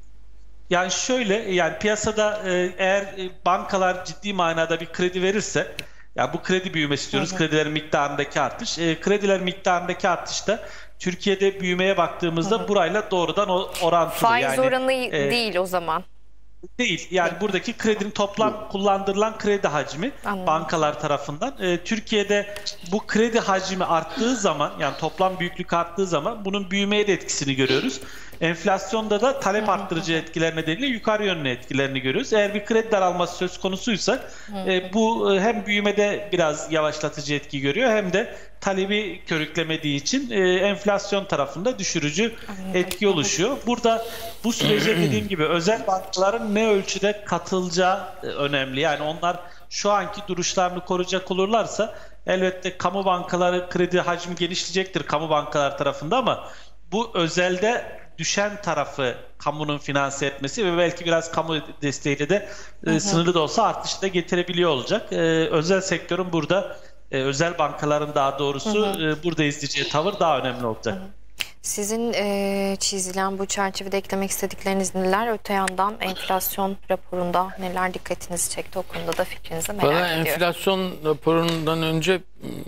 Yani şöyle, yani piyasada e, eğer bankalar ciddi manada bir kredi verirse, ya bu kredi büyümesi diyoruz, hı hı. kredilerin miktarındaki artış. E, krediler miktarındaki artışta Türkiye'de büyümeye baktığımızda hı hı. burayla doğrudan orantılı. Faiz yani, oranı e, değil o zaman. Değil. Yani buradaki kredinin toplam kullandırılan kredi hacmi Anladım. bankalar tarafından. E, Türkiye'de bu kredi hacmi arttığı zaman, yani toplam büyüklük arttığı zaman bunun büyümeye de etkisini görüyoruz. Enflasyonda da talep arttırıcı etkiler nedeniyle yukarı yönlü etkilerini görüyoruz. Eğer bir kredi daralması söz konusuysa e, bu hem büyümede biraz yavaşlatıcı etki görüyor hem de talebi körüklemediği için e, enflasyon tarafında düşürücü etki oluşuyor. Burada bu sürece dediğim gibi özel bankaların ne ölçüde katılacağı önemli. Yani onlar şu anki duruşlarını koruyacak olurlarsa elbette kamu bankaları kredi hacmi genişleyecektir kamu bankalar tarafında ama bu özelde düşen tarafı kamunun finanse etmesi ve belki biraz kamu desteğiyle de e, sınırlı da olsa artışı da getirebiliyor olacak. E, özel sektörün burada e, özel bankaların daha doğrusu hı hı. E, burada izleyeceği tavır daha önemli olacak. Hı hı. Sizin e, çizilen bu çerçevede eklemek istedikleriniz neler? Öte yandan enflasyon raporunda neler dikkatinizi çekti? O konuda da fikrinizi merak Bana ediyorum. Enflasyon raporundan önce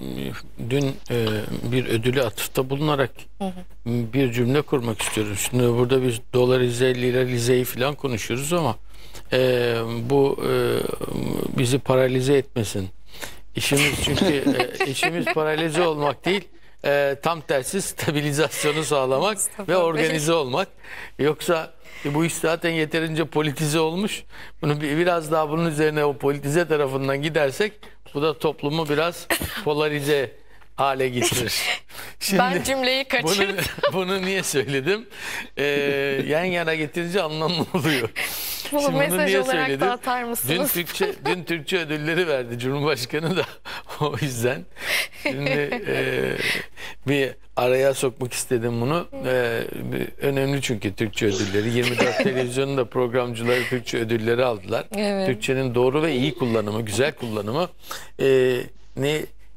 dün e, bir ödülü atıfta bulunarak hı hı. bir cümle kurmak istiyorum. Şimdi burada biz dolarize, liralizeyi falan konuşuyoruz ama e, bu e, bizi paralize etmesin. İşimiz çünkü e, işimiz paralize olmak değil. E, tam tersi stabilizasyonu sağlamak ve organize olmak. Yoksa e, bu iş zaten yeterince politize olmuş. Bunu bir, biraz daha bunun üzerine o politize tarafından gidersek bu da toplumu biraz polarize hale getirir. Şimdi, ben cümleyi kaçırdım. Bunu, bunu niye söyledim? Ee, yan yana getirince anlamlı oluyor. Bunu Şimdi mesaj bunu olarak söyledim? Da atar mısınız? Dün Türkçe, dün Türkçe ödülleri verdi Cumhurbaşkanı da o yüzden. Şimdi e, bir araya sokmak istedim bunu. E, önemli çünkü Türkçe ödülleri. yirmi dört televizyonun da programcıları Türkçe ödülleri aldılar. Evet. Türkçenin doğru ve iyi kullanımı, güzel kullanımı. E, ne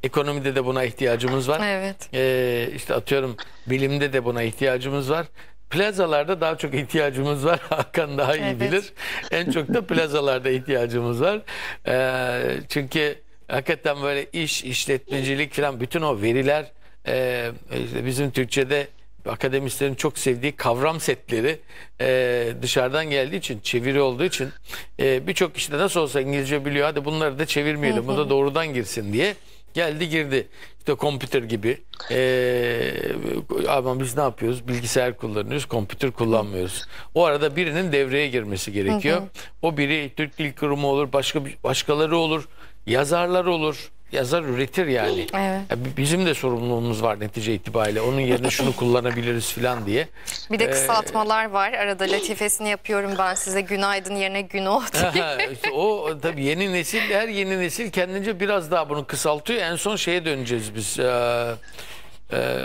Ekonomide de buna ihtiyacımız var. Evet. Ee, işte atıyorum bilimde de buna ihtiyacımız var. Plazalarda daha çok ihtiyacımız var. Hakan daha iyi Evet. bilir. En çok da plazalarda ihtiyacımız var. Ee, çünkü hakikaten böyle iş, işletmecilik falan bütün o veriler e, işte bizim Türkçe'de akademisyenin çok sevdiği kavram setleri e, dışarıdan geldiği için, çeviri olduğu için e, birçok işte nasıl olsa İngilizce biliyor, hadi bunları da çevirmeyelim, bu da doğrudan girsin diye geldi girdi. İşte computer gibi. E, ama biz ne yapıyoruz? Bilgisayar kullanıyoruz, computer kullanmıyoruz. O arada birinin devreye girmesi gerekiyor. O biri Türk Dil Kurumu olur, başka başkaları olur, yazarlar olur. Yazar üretir yani. Evet. Ya bizim de sorumluluğumuz var netice itibariyle. Onun yerine şunu kullanabiliriz falan diye. Bir de Ee, kısaltmalar var. Arada latifesini yapıyorum ben size. Günaydın yerine Güno diye. Aha, işte o tabii yeni nesil, her yeni nesil kendince biraz daha bunu kısaltıyor. En son şeye döneceğiz biz. Ee, e,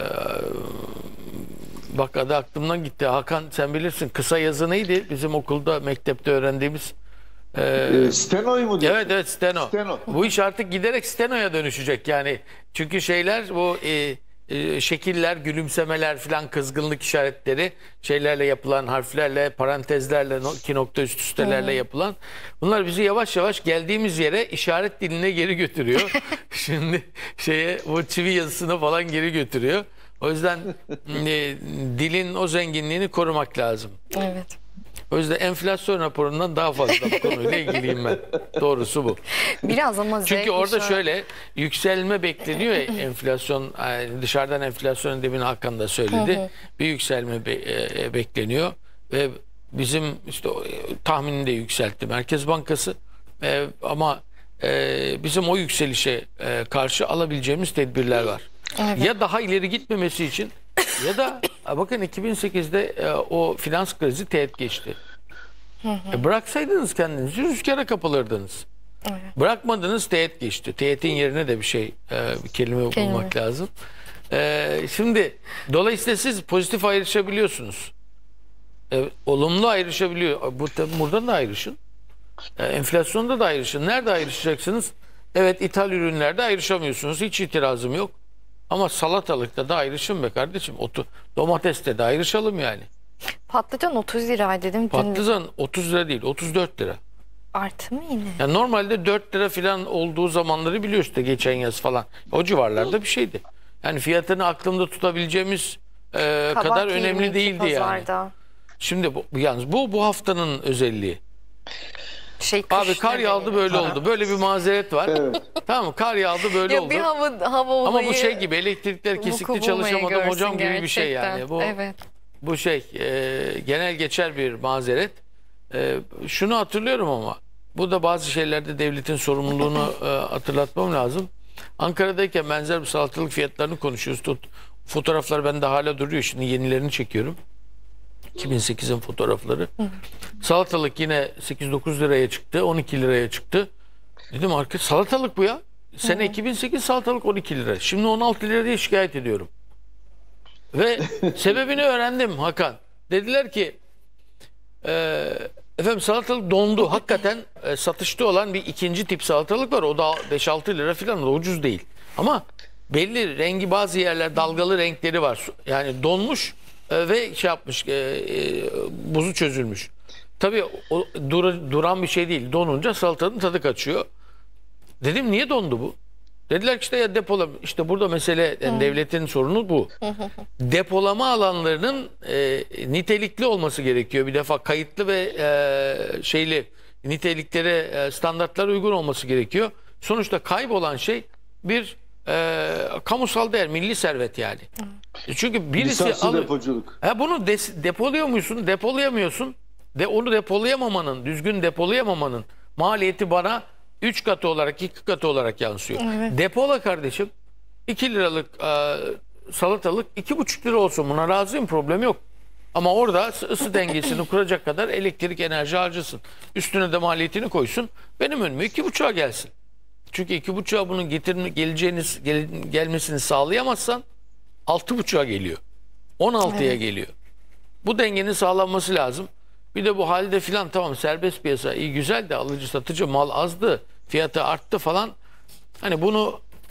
bak adı aklımdan gitti. Hakan sen bilirsin. Kısa yazı neydi? Bizim okulda, mektepte öğrendiğimiz. Ee, E, stenoyu mu diyorsun? Evet evet steno. Steno. Bu iş artık giderek stenoya dönüşecek yani. Çünkü şeyler bu e, e, şekiller, gülümsemeler filan, kızgınlık işaretleri, şeylerle yapılan harflerle, parantezlerle, no, iki nokta üst üstelerle yapılan. Bunlar bizi yavaş yavaş geldiğimiz yere işaret diline geri götürüyor. Şimdi şeye bu çivi yazısına falan geri götürüyor. O yüzden e, dilin o zenginliğini korumak lazım. Evet. O yüzden enflasyon raporundan daha fazla bu konuyla ilgiliyim ben. Doğrusu bu. Biraz ama Z Çünkü orada kuşağı- şöyle yükselme bekleniyor ya, enflasyon, yani dışarıdan enflasyon demin Hakan da söyledi. Bir yükselme be- e, bekleniyor ve bizim işte o, e, tahminini de yükseltti Merkez Bankası. E, ama e, bizim o yükselişe e, karşı alabileceğimiz tedbirler var. Evet. Ya daha ileri gitmemesi için ya da bakın iki bin sekizde e, o finans krizi teğet geçti. E, bıraksaydınız kendinizi rüzgara kapılırdınız. Evet. Bırakmadınız, teğet geçti. Teğetin yerine de bir şey, e, bir kelime, Kelime. bulmak lazım. E, şimdi dolayısıyla siz pozitif ayrışabiliyorsunuz. E, olumlu ayrışabiliyor. Bu, tabii buradan da ayrışın. E, enflasyonda da ayrışın. Nerede ayrışacaksınız? Evet, ithal ürünlerde ayrışamıyorsunuz. Hiç itirazım yok. Ama salatalıkta da ayrışın be kardeşim. Otu, domateste de ayrışalım yani. Patlıcan otuz lira dedim. Dün Patlıcan otuz lira değil, otuz dört lira. arttı mı yine? Yani normalde dört lira falan olduğu zamanları biliyoruz işte, geçen yaz falan. O civarlarda bir şeydi. Yani fiyatını aklımda tutabileceğimiz e, Kabak kadar yirmi iki önemli değildi yani. pazarda. Şimdi bu, yalnız bu bu haftanın özelliği. Şey, Abi kış kar nedeni. yağdı böyle oldu. Böyle bir mazeret var. Tamam mı? Kar yağdı böyle Ya oldu. bir hava, hava olayı. Ama bu şey gibi, elektrikler vuku kesikli bulmaya çalışamadım görsün hocam gibi bir şey gerçekten. yani. Bu Evet. bu şey e, genel geçer bir mazeret. E, şunu hatırlıyorum ama bu da bazı şeylerde devletin sorumluluğunu e, hatırlatmam lazım. Ankara'dayken benzer bir salatalık fiyatlarını konuşuyoruz. Tut, fotoğraflar bende hala duruyor. Şimdi yenilerini çekiyorum. iki bin sekizin fotoğrafları. Salatalık yine sekiz dokuz liraya çıktı. on iki liraya çıktı. Dedim arka salatalık bu ya. Sene iki bin sekiz salatalık on iki lira. Şimdi on altı lira diye şikayet ediyorum. Ve sebebini öğrendim Hakan. Dediler ki e, efendim salatalık dondu. Hakikaten e, satışta olan bir ikinci tip salatalık var. O da beş altı lira falan, da ucuz değil. Ama belli rengi, bazı yerler dalgalı renkleri var. Yani donmuş e, ve şey yapmış, e, e, buzu çözülmüş. Tabii o dur, duran bir şey değil. Donunca salatanın tadı kaçıyor. Dedim niye dondu bu? Dediler ki işte ya depolama. İşte burada mesele, yani devletin sorunu bu. Depolama alanlarının e, nitelikli olması gerekiyor. Bir defa kayıtlı ve e, şeyli niteliklere, e, standartlara uygun olması gerekiyor. Sonuçta kaybolan şey bir e, kamusal değer, milli servet yani. Çünkü birisi Lisanslı alıyor. depoculuk. Ha, bunu des- depoluyor musun? Depolayamıyorsun. De onu depolayamamanın, düzgün depolayamamanın maliyeti bana üç katı olarak, iki katı olarak yansıyor. Evet. Depola kardeşim. iki liralık e, salatalık iki buçuk lira olsun. Buna razıyım, problem yok. Ama orada ısı dengesini kuracak kadar elektrik enerji harcasın. Üstüne de maliyetini koysun. Benim önüme iki buçuğa gelsin. Çünkü iki buçuğa bunun getirme, geleceğiniz, gel, gelmesini sağlayamazsan altı buçuğa geliyor. on altıya Evet. geliyor. Bu dengenin sağlanması lazım. Bir de bu halde filan tamam, serbest piyasa iyi güzel de alıcı satıcı mal azdı, fiyatı arttı falan. Hani bunu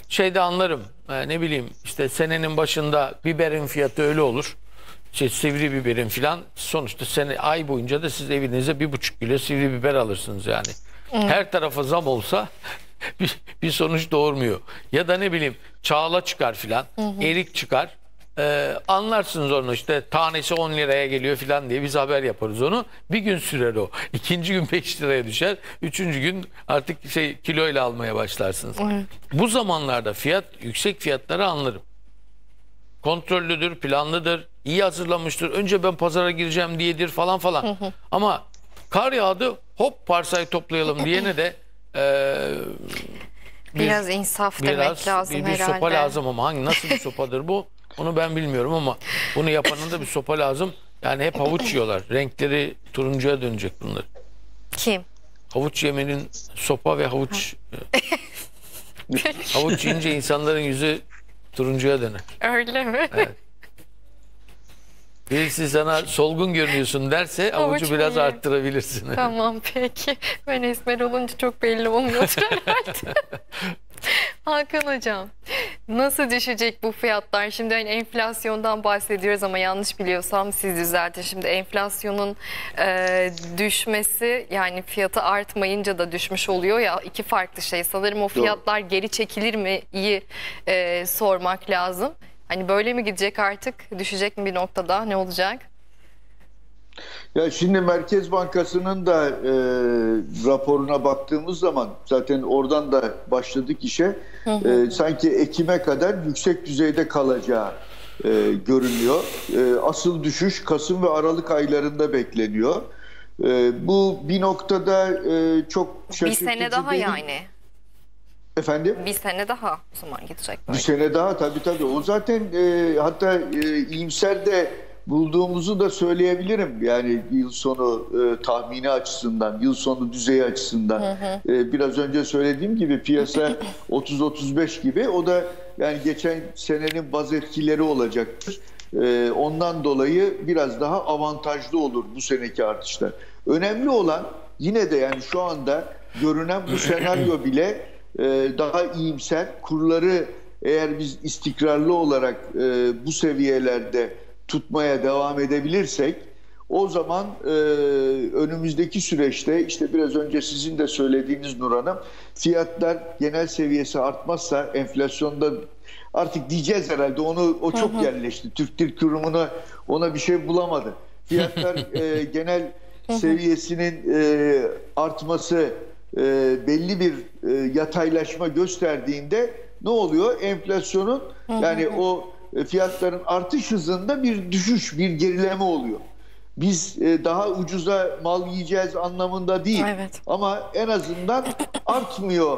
şeyde anlarım. Ee, ne bileyim işte senenin başında biberin fiyatı öyle olur. İşte sivri biberin filan. Sonuçta sene ay boyunca da siz evinize bir buçuk kilo sivri biber alırsınız yani. Her tarafa zam olsa bir, bir sonuç doğurmuyor. Ya da ne bileyim çağla çıkar filan. Erik çıkar. Ee, anlarsınız onu işte tanesi on liraya geliyor filan diye biz haber yaparız onu. Bir gün sürer o. İkinci gün beş liraya düşer. Üçüncü gün artık şey kiloyla almaya başlarsınız. Evet. Bu zamanlarda fiyat yüksek fiyatları anlarım. Kontrollüdür, planlıdır, iyi hazırlanmıştır. Önce ben pazara gireceğim diyedir falan falan. Hı hı. Ama kar yağdı hop parsayı toplayalım diyene de e, bir, biraz insaf biraz demek lazım bir, bir herhalde. sopa lazım ama hangi nasıl bir sopadır bu? Onu ben bilmiyorum ama bunu yapanın da bir sopa lazım. Yani hep havuç yiyorlar. Renkleri turuncuya dönecek bunlar. Kim? Havuç yemenin sopa ve havuç havuç yiyince insanların yüzü turuncuya döner. Öyle mi? Evet. Birisi sana solgun görünüyorsun derse Havuç avucu biraz yiyeyim. arttırabilirsin. Tamam peki. Ben esmer olunca çok belli olmuyordur herhalde. Hakan Hocam, nasıl düşecek bu fiyatlar? Şimdi hani enflasyondan bahsediyoruz ama yanlış biliyorsam siz düzeltin. Şimdi enflasyonun e, düşmesi yani fiyatı artmayınca da düşmüş oluyor ya, iki farklı şey. Sanırım o fiyatlar geri çekilir mi iyi e, sormak lazım. Hani böyle mi gidecek artık? Düşecek mi bir noktada? Ne olacak? Ya şimdi Merkez Bankası'nın da e, raporuna baktığımız zaman zaten oradan da başladık işe. Hı hı. E, sanki Ekim'e kadar yüksek düzeyde kalacağı e, görünüyor. E, asıl düşüş Kasım ve Aralık aylarında bekleniyor. E, bu bir noktada e, çok şaşırtıcı. Bir sene daha değil. yani. Efendim? Bir sene daha o zaman gidecek böyle. Bir sene daha tabii tabii. O zaten e, hatta e, iyimser de bulduğumuzu da söyleyebilirim. Yani yıl sonu e, tahmini açısından, yıl sonu düzeyi açısından. Hı hı. E, biraz önce söylediğim gibi piyasa otuz otuz beş gibi. O da yani geçen senenin baz etkileri olacaktır. E, ondan dolayı biraz daha avantajlı olur bu seneki artışlar. Önemli olan yine de yani şu anda görünen bu senaryo bile e, daha iyimser. Kurları eğer biz istikrarlı olarak e, bu seviyelerde tutmaya devam edebilirsek o zaman e, önümüzdeki süreçte işte biraz önce sizin de söylediğiniz Nur Hanım, fiyatlar genel seviyesi artmazsa enflasyonda artık diyeceğiz herhalde onu o çok hı hı. yerleşti. Türk Dil Kurumu'na ona bir şey bulamadı. Fiyatlar e, genel seviyesinin e, artması e, belli bir e, yataylaşma gösterdiğinde ne oluyor? Enflasyonun yani o fiyatların artış hızında bir düşüş, bir gerileme oluyor. Biz daha ucuza mal yiyeceğiz anlamında değil. Evet. Ama en azından artmıyor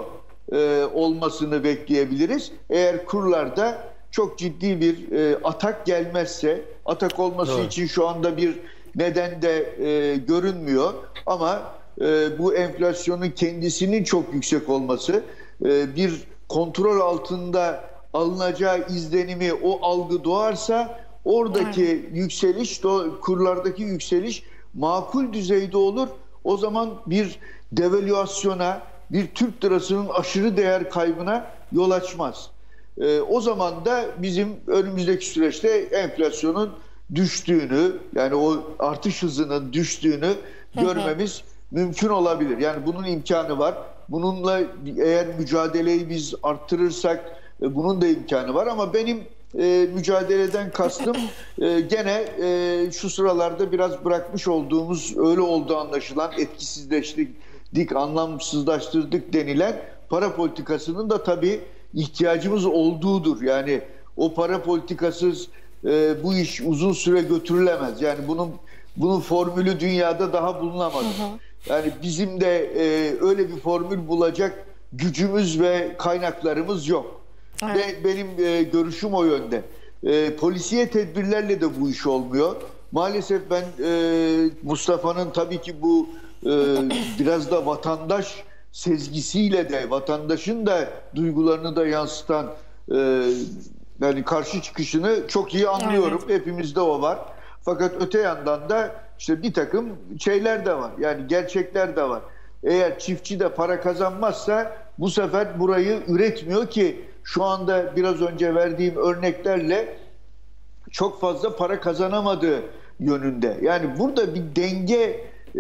olmasını bekleyebiliriz. Eğer kurlarda çok ciddi bir atak gelmezse, atak olması evet. için şu anda bir neden de görünmüyor. Ama bu enflasyonun kendisinin çok yüksek olması, bir kontrol altında alınacağı izlenimi, o algı doğarsa oradaki evet. yükseliş, kurlardaki yükseliş makul düzeyde olur. O zaman bir devalüasyona, bir Türk lirasının aşırı değer kaybına yol açmaz. Ee, o zaman da bizim önümüzdeki süreçte enflasyonun düştüğünü, yani o artış hızının düştüğünü görmemiz hı hı. mümkün olabilir. Yani bunun imkanı var. Bununla eğer mücadeleyi biz arttırırsak bunun da imkanı var ama benim e, mücadeleden kastım e, gene e, şu sıralarda biraz bırakmış olduğumuz, öyle olduğu anlaşılan, etkisizleştirdik, anlamsızlaştırdık denilen para politikasının da tabii ihtiyacımız olduğudur. Yani o para politikasız e, bu iş uzun süre götürülemez. Yani bunun bunun formülü dünyada daha bulunamadı. Hı hı. Yani bizim de e, öyle bir formül bulacak gücümüz ve kaynaklarımız yok. Evet. Ve benim e, görüşüm o yönde. E, polisiye tedbirlerle de bu iş olmuyor. Maalesef ben e, Mustafa'nın tabii ki bu e, biraz da vatandaş sezgisiyle de, vatandaşın da duygularını da yansıtan e, yani karşı çıkışını çok iyi anlıyorum. Evet. Hepimizde o var. Fakat öte yandan da işte bir takım şeyler de var. Yani gerçekler de var. Eğer çiftçi de para kazanmazsa bu sefer burayı üretmiyor ki şu anda biraz önce verdiğim örneklerle çok fazla para kazanamadığı yönünde. Yani burada bir denge e,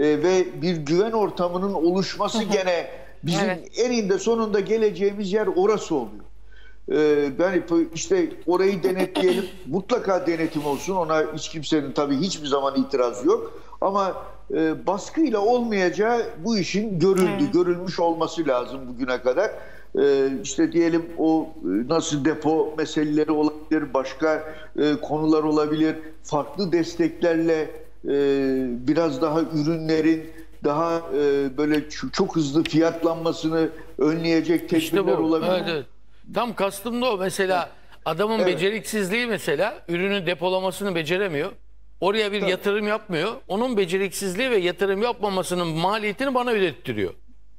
ve bir güven ortamının oluşması hı hı. gene bizim evet. eninde sonunda geleceğimiz yer orası oluyor. Ee, yani işte orayı denetleyelim. Mutlaka denetim olsun. Ona hiç kimsenin tabii hiçbir zaman itirazı yok. Ama e, baskıyla olmayacağı bu işin görüldü, evet. görülmüş olması lazım bugüne kadar. Ee, işte diyelim o nasıl depo meseleleri olabilir, başka e, konular olabilir. Farklı desteklerle e, biraz daha ürünlerin daha e, böyle çok hızlı fiyatlanmasını önleyecek tedbirler işte bu. olabilir. Evet, evet. Tam kastım da o. Mesela adamın evet. beceriksizliği mesela ürünü depolamasını beceremiyor. Oraya bir Tabii. yatırım yapmıyor. Onun beceriksizliği ve yatırım yapmamasının maliyetini bana ödettiriyor.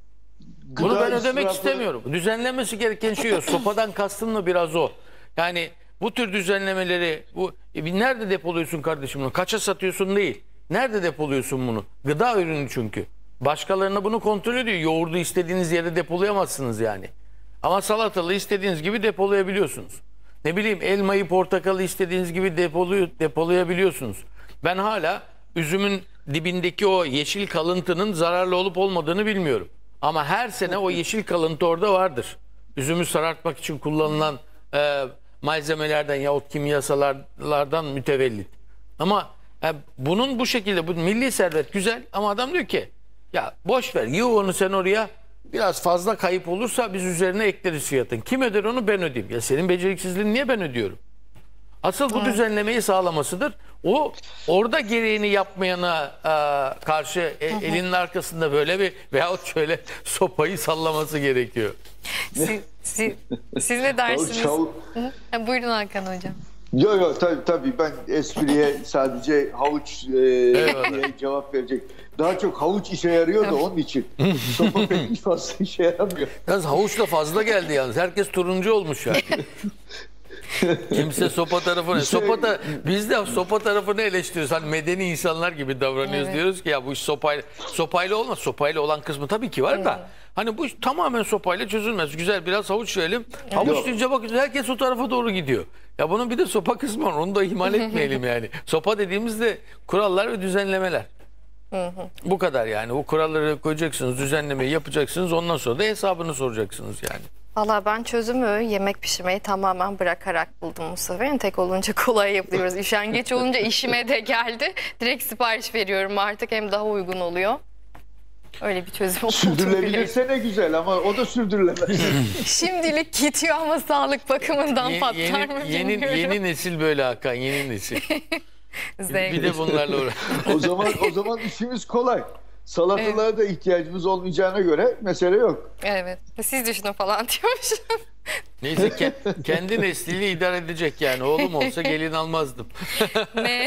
Gıda Bunu ben ödemek israfı... istemiyorum. Düzenlenmesi gereken şey o. Sopadan kastım da biraz o. Yani bu tür düzenlemeleri bu e, nerede depoluyorsun kardeşim bunu? Kaça satıyorsun değil. Nerede depoluyorsun bunu? Gıda ürünü çünkü. Başkalarına bunu kontrol ediyor. Yoğurdu istediğiniz yere depolayamazsınız yani. Ama salatalığı istediğiniz gibi depolayabiliyorsunuz. Ne bileyim elmayı, portakalı istediğiniz gibi depoluyor, depolayabiliyorsunuz. Ben hala üzümün dibindeki o yeşil kalıntının zararlı olup olmadığını bilmiyorum. Ama her sene o yeşil kalıntı orada vardır. Üzümü sarartmak için kullanılan e, malzemelerden yahut kimyasallardan mütevellit. Ama e, bunun bu şekilde, bu milli servet güzel ama adam diyor ki ya boş ver, yığ onu sen oraya, biraz fazla kayıp olursa biz üzerine ekleriz fiyatın. Kim öder onu? Ben ödeyeyim. Ya senin beceriksizliğini niye ben ödüyorum? Asıl bu evet. düzenlemeyi sağlamasıdır. O orada gereğini yapmayana e, karşı e, elinin arkasında böyle bir veyahut şöyle sopayı sallaması gerekiyor. Siz, siz, siz ne dersiniz? Çav... Ha, buyurun Hakan Hocam. Yok yok tabii tabii ben espriye sadece havuç e, diye cevap verecek. Daha çok havuç işe yarıyor da onun için. Sopa pek fazla işe yaramıyor. Yalnız havuç da fazla geldi yalnız. Herkes turuncu olmuş yani. Kimse sopa tarafını, şey, sopa da, biz de sopa tarafını eleştiriyoruz. Hani medeni insanlar gibi davranıyoruz. Evet. Diyoruz ki ya bu iş sopayla, sopayla olmaz. Sopayla olan kısmı tabii ki var da. Evet. Hani bu iş tamamen sopayla çözülmez. Güzel biraz havuç verelim. Evet. Havuç deyince bakın herkes o tarafa doğru gidiyor. Ya bunun bir de sopa kısmı var. Onu da ihmal etmeyelim yani. Sopa dediğimizde kurallar ve düzenlemeler. Hı hı. Bu kadar yani. O kuralları koyacaksınız, düzenlemeyi yapacaksınız. Ondan sonra da hesabını soracaksınız yani. Valla ben çözümü yemek pişirmeyi tamamen bırakarak buldum bu sefer. Tek olunca kolay yapıyoruz. Üşengeç olunca işime de geldi. Direkt sipariş veriyorum artık, hem daha uygun oluyor. Öyle bir çözüm oldu. Sürdürülebilirse ne güzel ama o da sürdürülemez. Şimdilik gidiyor ama sağlık bakımından Ye, patlar yeni, mı yeni, bilmiyorum. Yeni nesil böyle Hakan, yeni nesil. Bir de bunlarla uğraş. O zaman o zaman işimiz kolay. Salatalığa evet. da ihtiyacımız olmayacağına göre mesele yok. Evet. Siz düşünün falan diyormuş. Neyse ke kendi nesliyle idare edecek yani. Oğlum olsa gelin almazdım. Ne?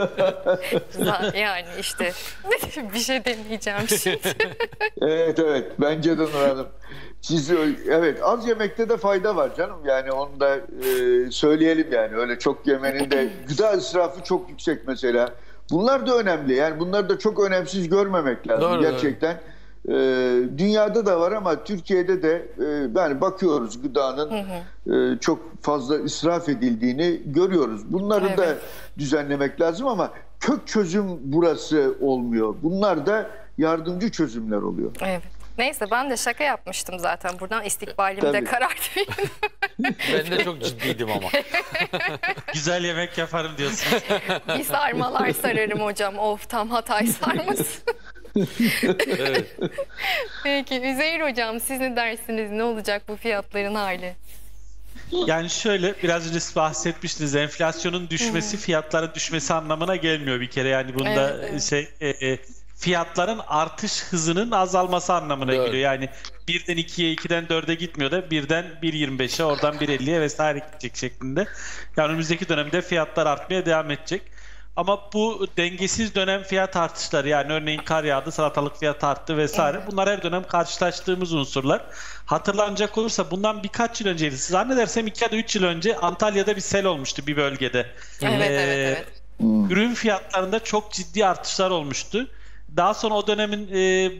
Yani işte bir şey demeyeceğim şimdi. Evet evet. Bence de Nur Hanım. Siz, evet az yemekte de fayda var canım. Yani onu da e, söyleyelim yani. Öyle çok yemenin de gıda israfı çok yüksek mesela. Bunlar da önemli. Yani bunları da çok önemsiz görmemek lazım. Doğru, gerçekten. Doğru. E, dünyada da var ama Türkiye'de de e, yani bakıyoruz gıdanın hı hı. E, çok fazla israf edildiğini görüyoruz. Bunları evet. da düzenlemek lazım ama kök çözüm burası olmuyor. Bunlar da yardımcı çözümler oluyor. Evet. Neyse ben de şaka yapmıştım zaten. Buradan istikbalimde karartmayın. Ben de çok ciddiydim ama. Güzel yemek yaparım diyorsun. Bir sarmalar sararım hocam. Of tam Hatay sarması. Evet. Peki Üzeyir hocam siz ne dersiniz? Ne olacak bu fiyatların hali? Yani şöyle biraz önce bahsetmiştiniz. Enflasyonun düşmesi fiyatların düşmesi anlamına gelmiyor bir kere. Yani bunda evet, evet. şey... E, fiyatların artış hızının azalması anlamına evet. geliyor. Yani birden ikiye, ikiden dörde gitmiyor da birden bir yirmi beşe, oradan bir elliye vesaire gidecek şeklinde. Yani önümüzdeki dönemde fiyatlar artmaya devam edecek. Ama bu dengesiz dönem fiyat artışları, yani örneğin kar yağdı, salatalık fiyatı arttı vesaire. Evet. Bunlar her dönem karşılaştığımız unsurlar. Hatırlanacak olursa bundan birkaç yıl önceydi. Zannedersem iki ya da üç yıl önce Antalya'da bir sel olmuştu bir bölgede. Evet, ee, evet, evet. Ürün fiyatlarında çok ciddi artışlar olmuştu. Daha sonra o dönemin e,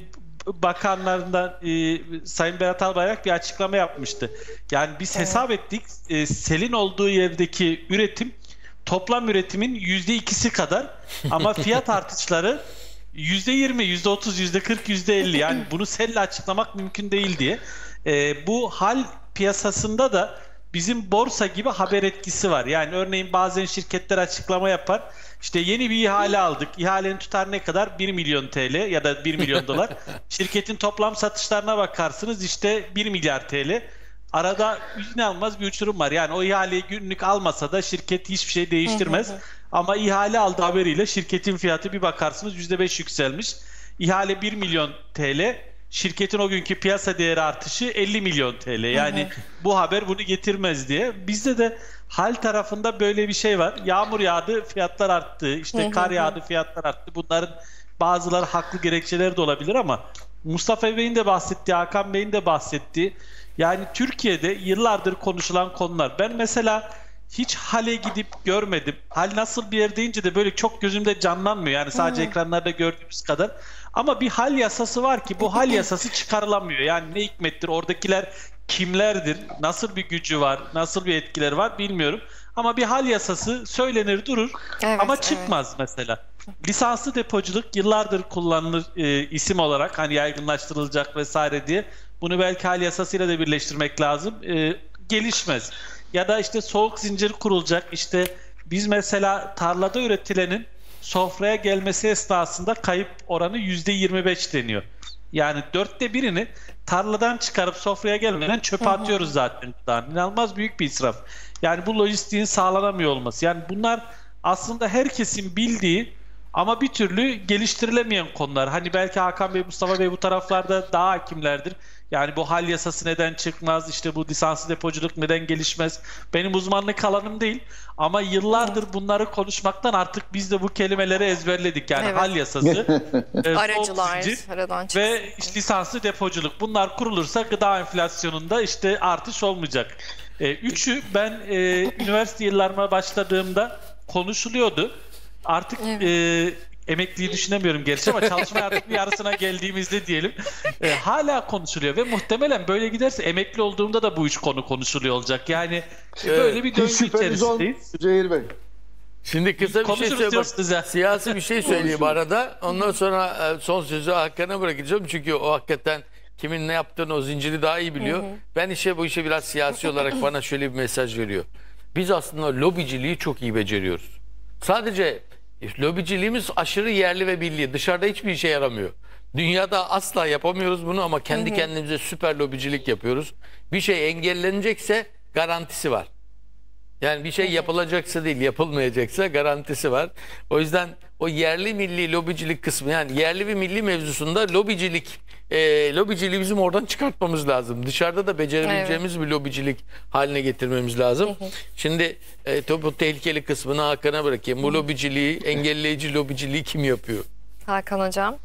bakanlarından e, Sayın Berat Albayrak bir açıklama yapmıştı. Yani biz hesap ettik, e, selin olduğu yerdeki üretim toplam üretimin yüzde ikisi kadar ama fiyat artışları yüzde yirmi, yüzde otuz, yüzde kırk, yüzde elli, yani bunu selle açıklamak mümkün değil diye. E, bu hal piyasasında da bizim borsa gibi haber etkisi var. Yani örneğin bazen şirketler açıklama yapar. İşte yeni bir ihale aldık. İhalenin tutarı ne kadar? bir milyon T L ya da bir milyon dolar. Şirketin toplam satışlarına bakarsınız, işte bir milyar T L. Arada inanılmaz bir uçurum var. Yani o ihaleyi günlük almasa da şirket hiçbir şey değiştirmez. Ama ihale aldı haberiyle şirketin fiyatı bir bakarsınız yüzde beş yükselmiş. İhale bir milyon T L. Şirketin o günkü piyasa değeri artışı elli milyon T L. Yani bu haber bunu getirmez diye. Bizde de hal tarafında böyle bir şey var. Yağmur yağdı, fiyatlar arttı. İşte kar yağdı, fiyatlar arttı. Bunların bazıları haklı gerekçeleri de olabilir ama Mustafa Bey'in de bahsettiği, Hakan Bey'in de bahsettiği, yani Türkiye'de yıllardır konuşulan konular. Ben mesela hiç hale gidip görmedim. Hal nasıl bir yer deyince de böyle çok gözümde canlanmıyor. Yani sadece ekranlarda gördüğümüz kadar. Ama bir hal yasası var ki bu hal yasası çıkarılamıyor. Yani ne hikmettir, oradakiler kimlerdir, nasıl bir gücü var, nasıl bir etkileri var bilmiyorum. Ama bir hal yasası söylenir durur, evet, ama çıkmaz evet. Mesela. Lisanslı depoculuk yıllardır kullanılır e, isim olarak, hani yaygınlaştırılacak vesaire diye. Bunu belki hal yasasıyla da birleştirmek lazım. E, gelişmez. Ya da işte soğuk zincir kurulacak. İşte biz mesela tarlada üretilenin sofraya gelmesi esnasında kayıp oranı yüzde yirmi beş deniyor. Yani dörtte birini tarladan çıkarıp sofraya gelmeden çöpe atıyoruz zaten. İnanılmaz büyük bir israf. Yani bu lojistiğin sağlanamıyor olması. Yani bunlar aslında herkesin bildiği ama bir türlü geliştirilemeyen konular. Hani belki Hakan Bey, Mustafa Bey bu taraflarda daha hakimlerdir. Yani bu hal yasası neden çıkmaz, işte bu lisanslı depoculuk neden gelişmez? Benim uzmanlık alanım değil. Ama yıllardır bunları konuşmaktan artık biz de bu kelimeleri ezberledik. Yani evet. Hal yasası, e, aracılar, aradan çıksın ve işte lisanslı depoculuk. Bunlar kurulursa gıda enflasyonunda işte artış olmayacak. E, üçü ben e, üniversite yıllarıma başladığımda konuşuluyordu. Artık evet. e, emekliyi düşünemiyorum gerçi ama çalışma hayatının yarısına geldiğimizde diyelim e, hala konuşuluyor ve muhtemelen böyle giderse emekli olduğumda da bu üç konu konuşuluyor olacak. Yani e, böyle bir döngü içerisindeyiz. Zehir Bey. Şimdi kısa bir şey söyleyeyim. Siyasi bir şey söyleyeyim arada. Ondan sonra son sözü Hakan'a bırakacağım. Çünkü o hakikaten kimin ne yaptığını, o zinciri daha iyi biliyor. Hı hı. Ben işe bu işe biraz siyasi olarak bana şöyle bir mesaj veriyor. Biz aslında lobiciliği çok iyi beceriyoruz. Sadece lobiciliğimiz aşırı yerli ve milli. Dışarıda hiçbir işe yaramıyor. Dünyada asla yapamıyoruz bunu ama kendi hı hı. kendimize süper lobicilik yapıyoruz. Bir şey engellenecekse garantisi var. Yani bir şey yapılacaksa değil, yapılmayacaksa garantisi var. O yüzden o yerli milli lobicilik kısmı, yani yerli ve milli mevzusunda lobicilik, e, lobiciliği bizim oradan çıkartmamız lazım. Dışarıda da becerebileceğimiz evet. bir lobicilik haline getirmemiz lazım. Hı hı. Şimdi e, bu tehlikeli kısmını Hakan'a bırakayım. Bu hı. lobiciliği, engelleyici lobiciliği kim yapıyor? Hakan Hocam.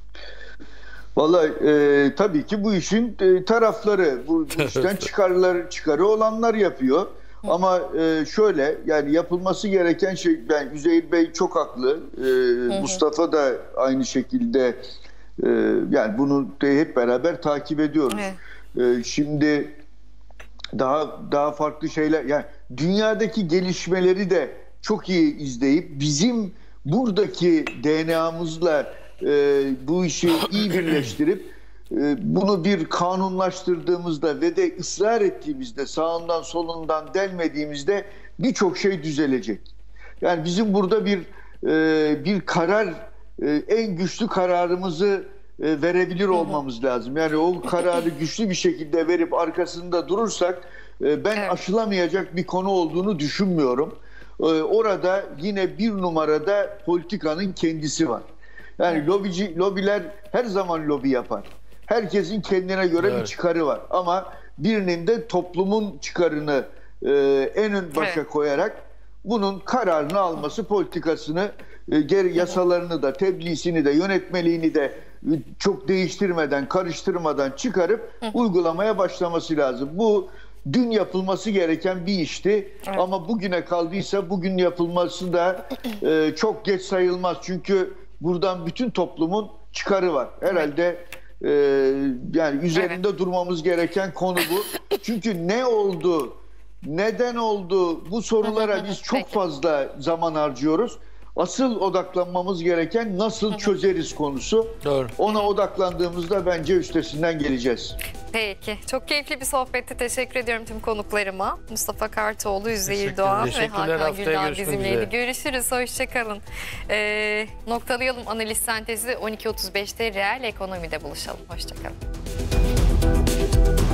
Vallahi e, tabii ki bu işin e, tarafları, bu, bu işten çıkarlar, çıkarı olanlar yapıyor. Ama e, şöyle, yani yapılması gereken şey, ben Üzeyir Bey çok haklı, e, hı hı. Mustafa da aynı şekilde, e, yani bunu de hep beraber takip ediyoruz. E, şimdi daha daha farklı şeyler, yani dünyadaki gelişmeleri de çok iyi izleyip bizim buradaki D N A'mızla e, bu işi iyi birleştirip bunu bir kanunlaştırdığımızda ve de ısrar ettiğimizde, sağından solundan delmediğimizde birçok şey düzelecek. Yani bizim burada bir bir karar, en güçlü kararımızı verebilir olmamız lazım. Yani o kararı güçlü bir şekilde verip arkasında durursak ben evet. aşılamayacak bir konu olduğunu düşünmüyorum. Orada yine bir numarada politikanın kendisi var. Yani lobici, lobiler her zaman lobi yapar. Herkesin kendine göre evet. bir çıkarı var. Ama birinin de toplumun çıkarını e, en ön başa evet. koyarak bunun kararını alması, politikasını, e, geri yasalarını da, tebliğsini de, yönetmeliğini de e, çok değiştirmeden, karıştırmadan çıkarıp Hı. uygulamaya başlaması lazım. Bu dün yapılması gereken bir işti. Evet. Ama bugüne kaldıysa bugün yapılması da e, çok geç sayılmaz. Çünkü buradan bütün toplumun çıkarı var. Herhalde e, yani üzerinde durmamız gereken konu bu. Çünkü ne oldu, neden oldu, bu sorulara biz çok Peki. fazla zaman harcıyoruz. Asıl odaklanmamız gereken nasıl çözeriz konusu. Doğru. Ona odaklandığımızda bence üstesinden geleceğiz. Peki. Çok keyifli bir sohbetti. Teşekkür ediyorum tüm konuklarıma. Mustafa Kartoğlu, Üzeyir Teşekkür Doğan ve Teşekkürler. Hakan Haftaya Güldağ görüşmek bizimleydi. üzere. Görüşürüz. Hoşçakalın. Ee, noktalayalım analiz sentezi. on iki otuz beşte Reel Ekonomi'de buluşalım. Hoşçakalın.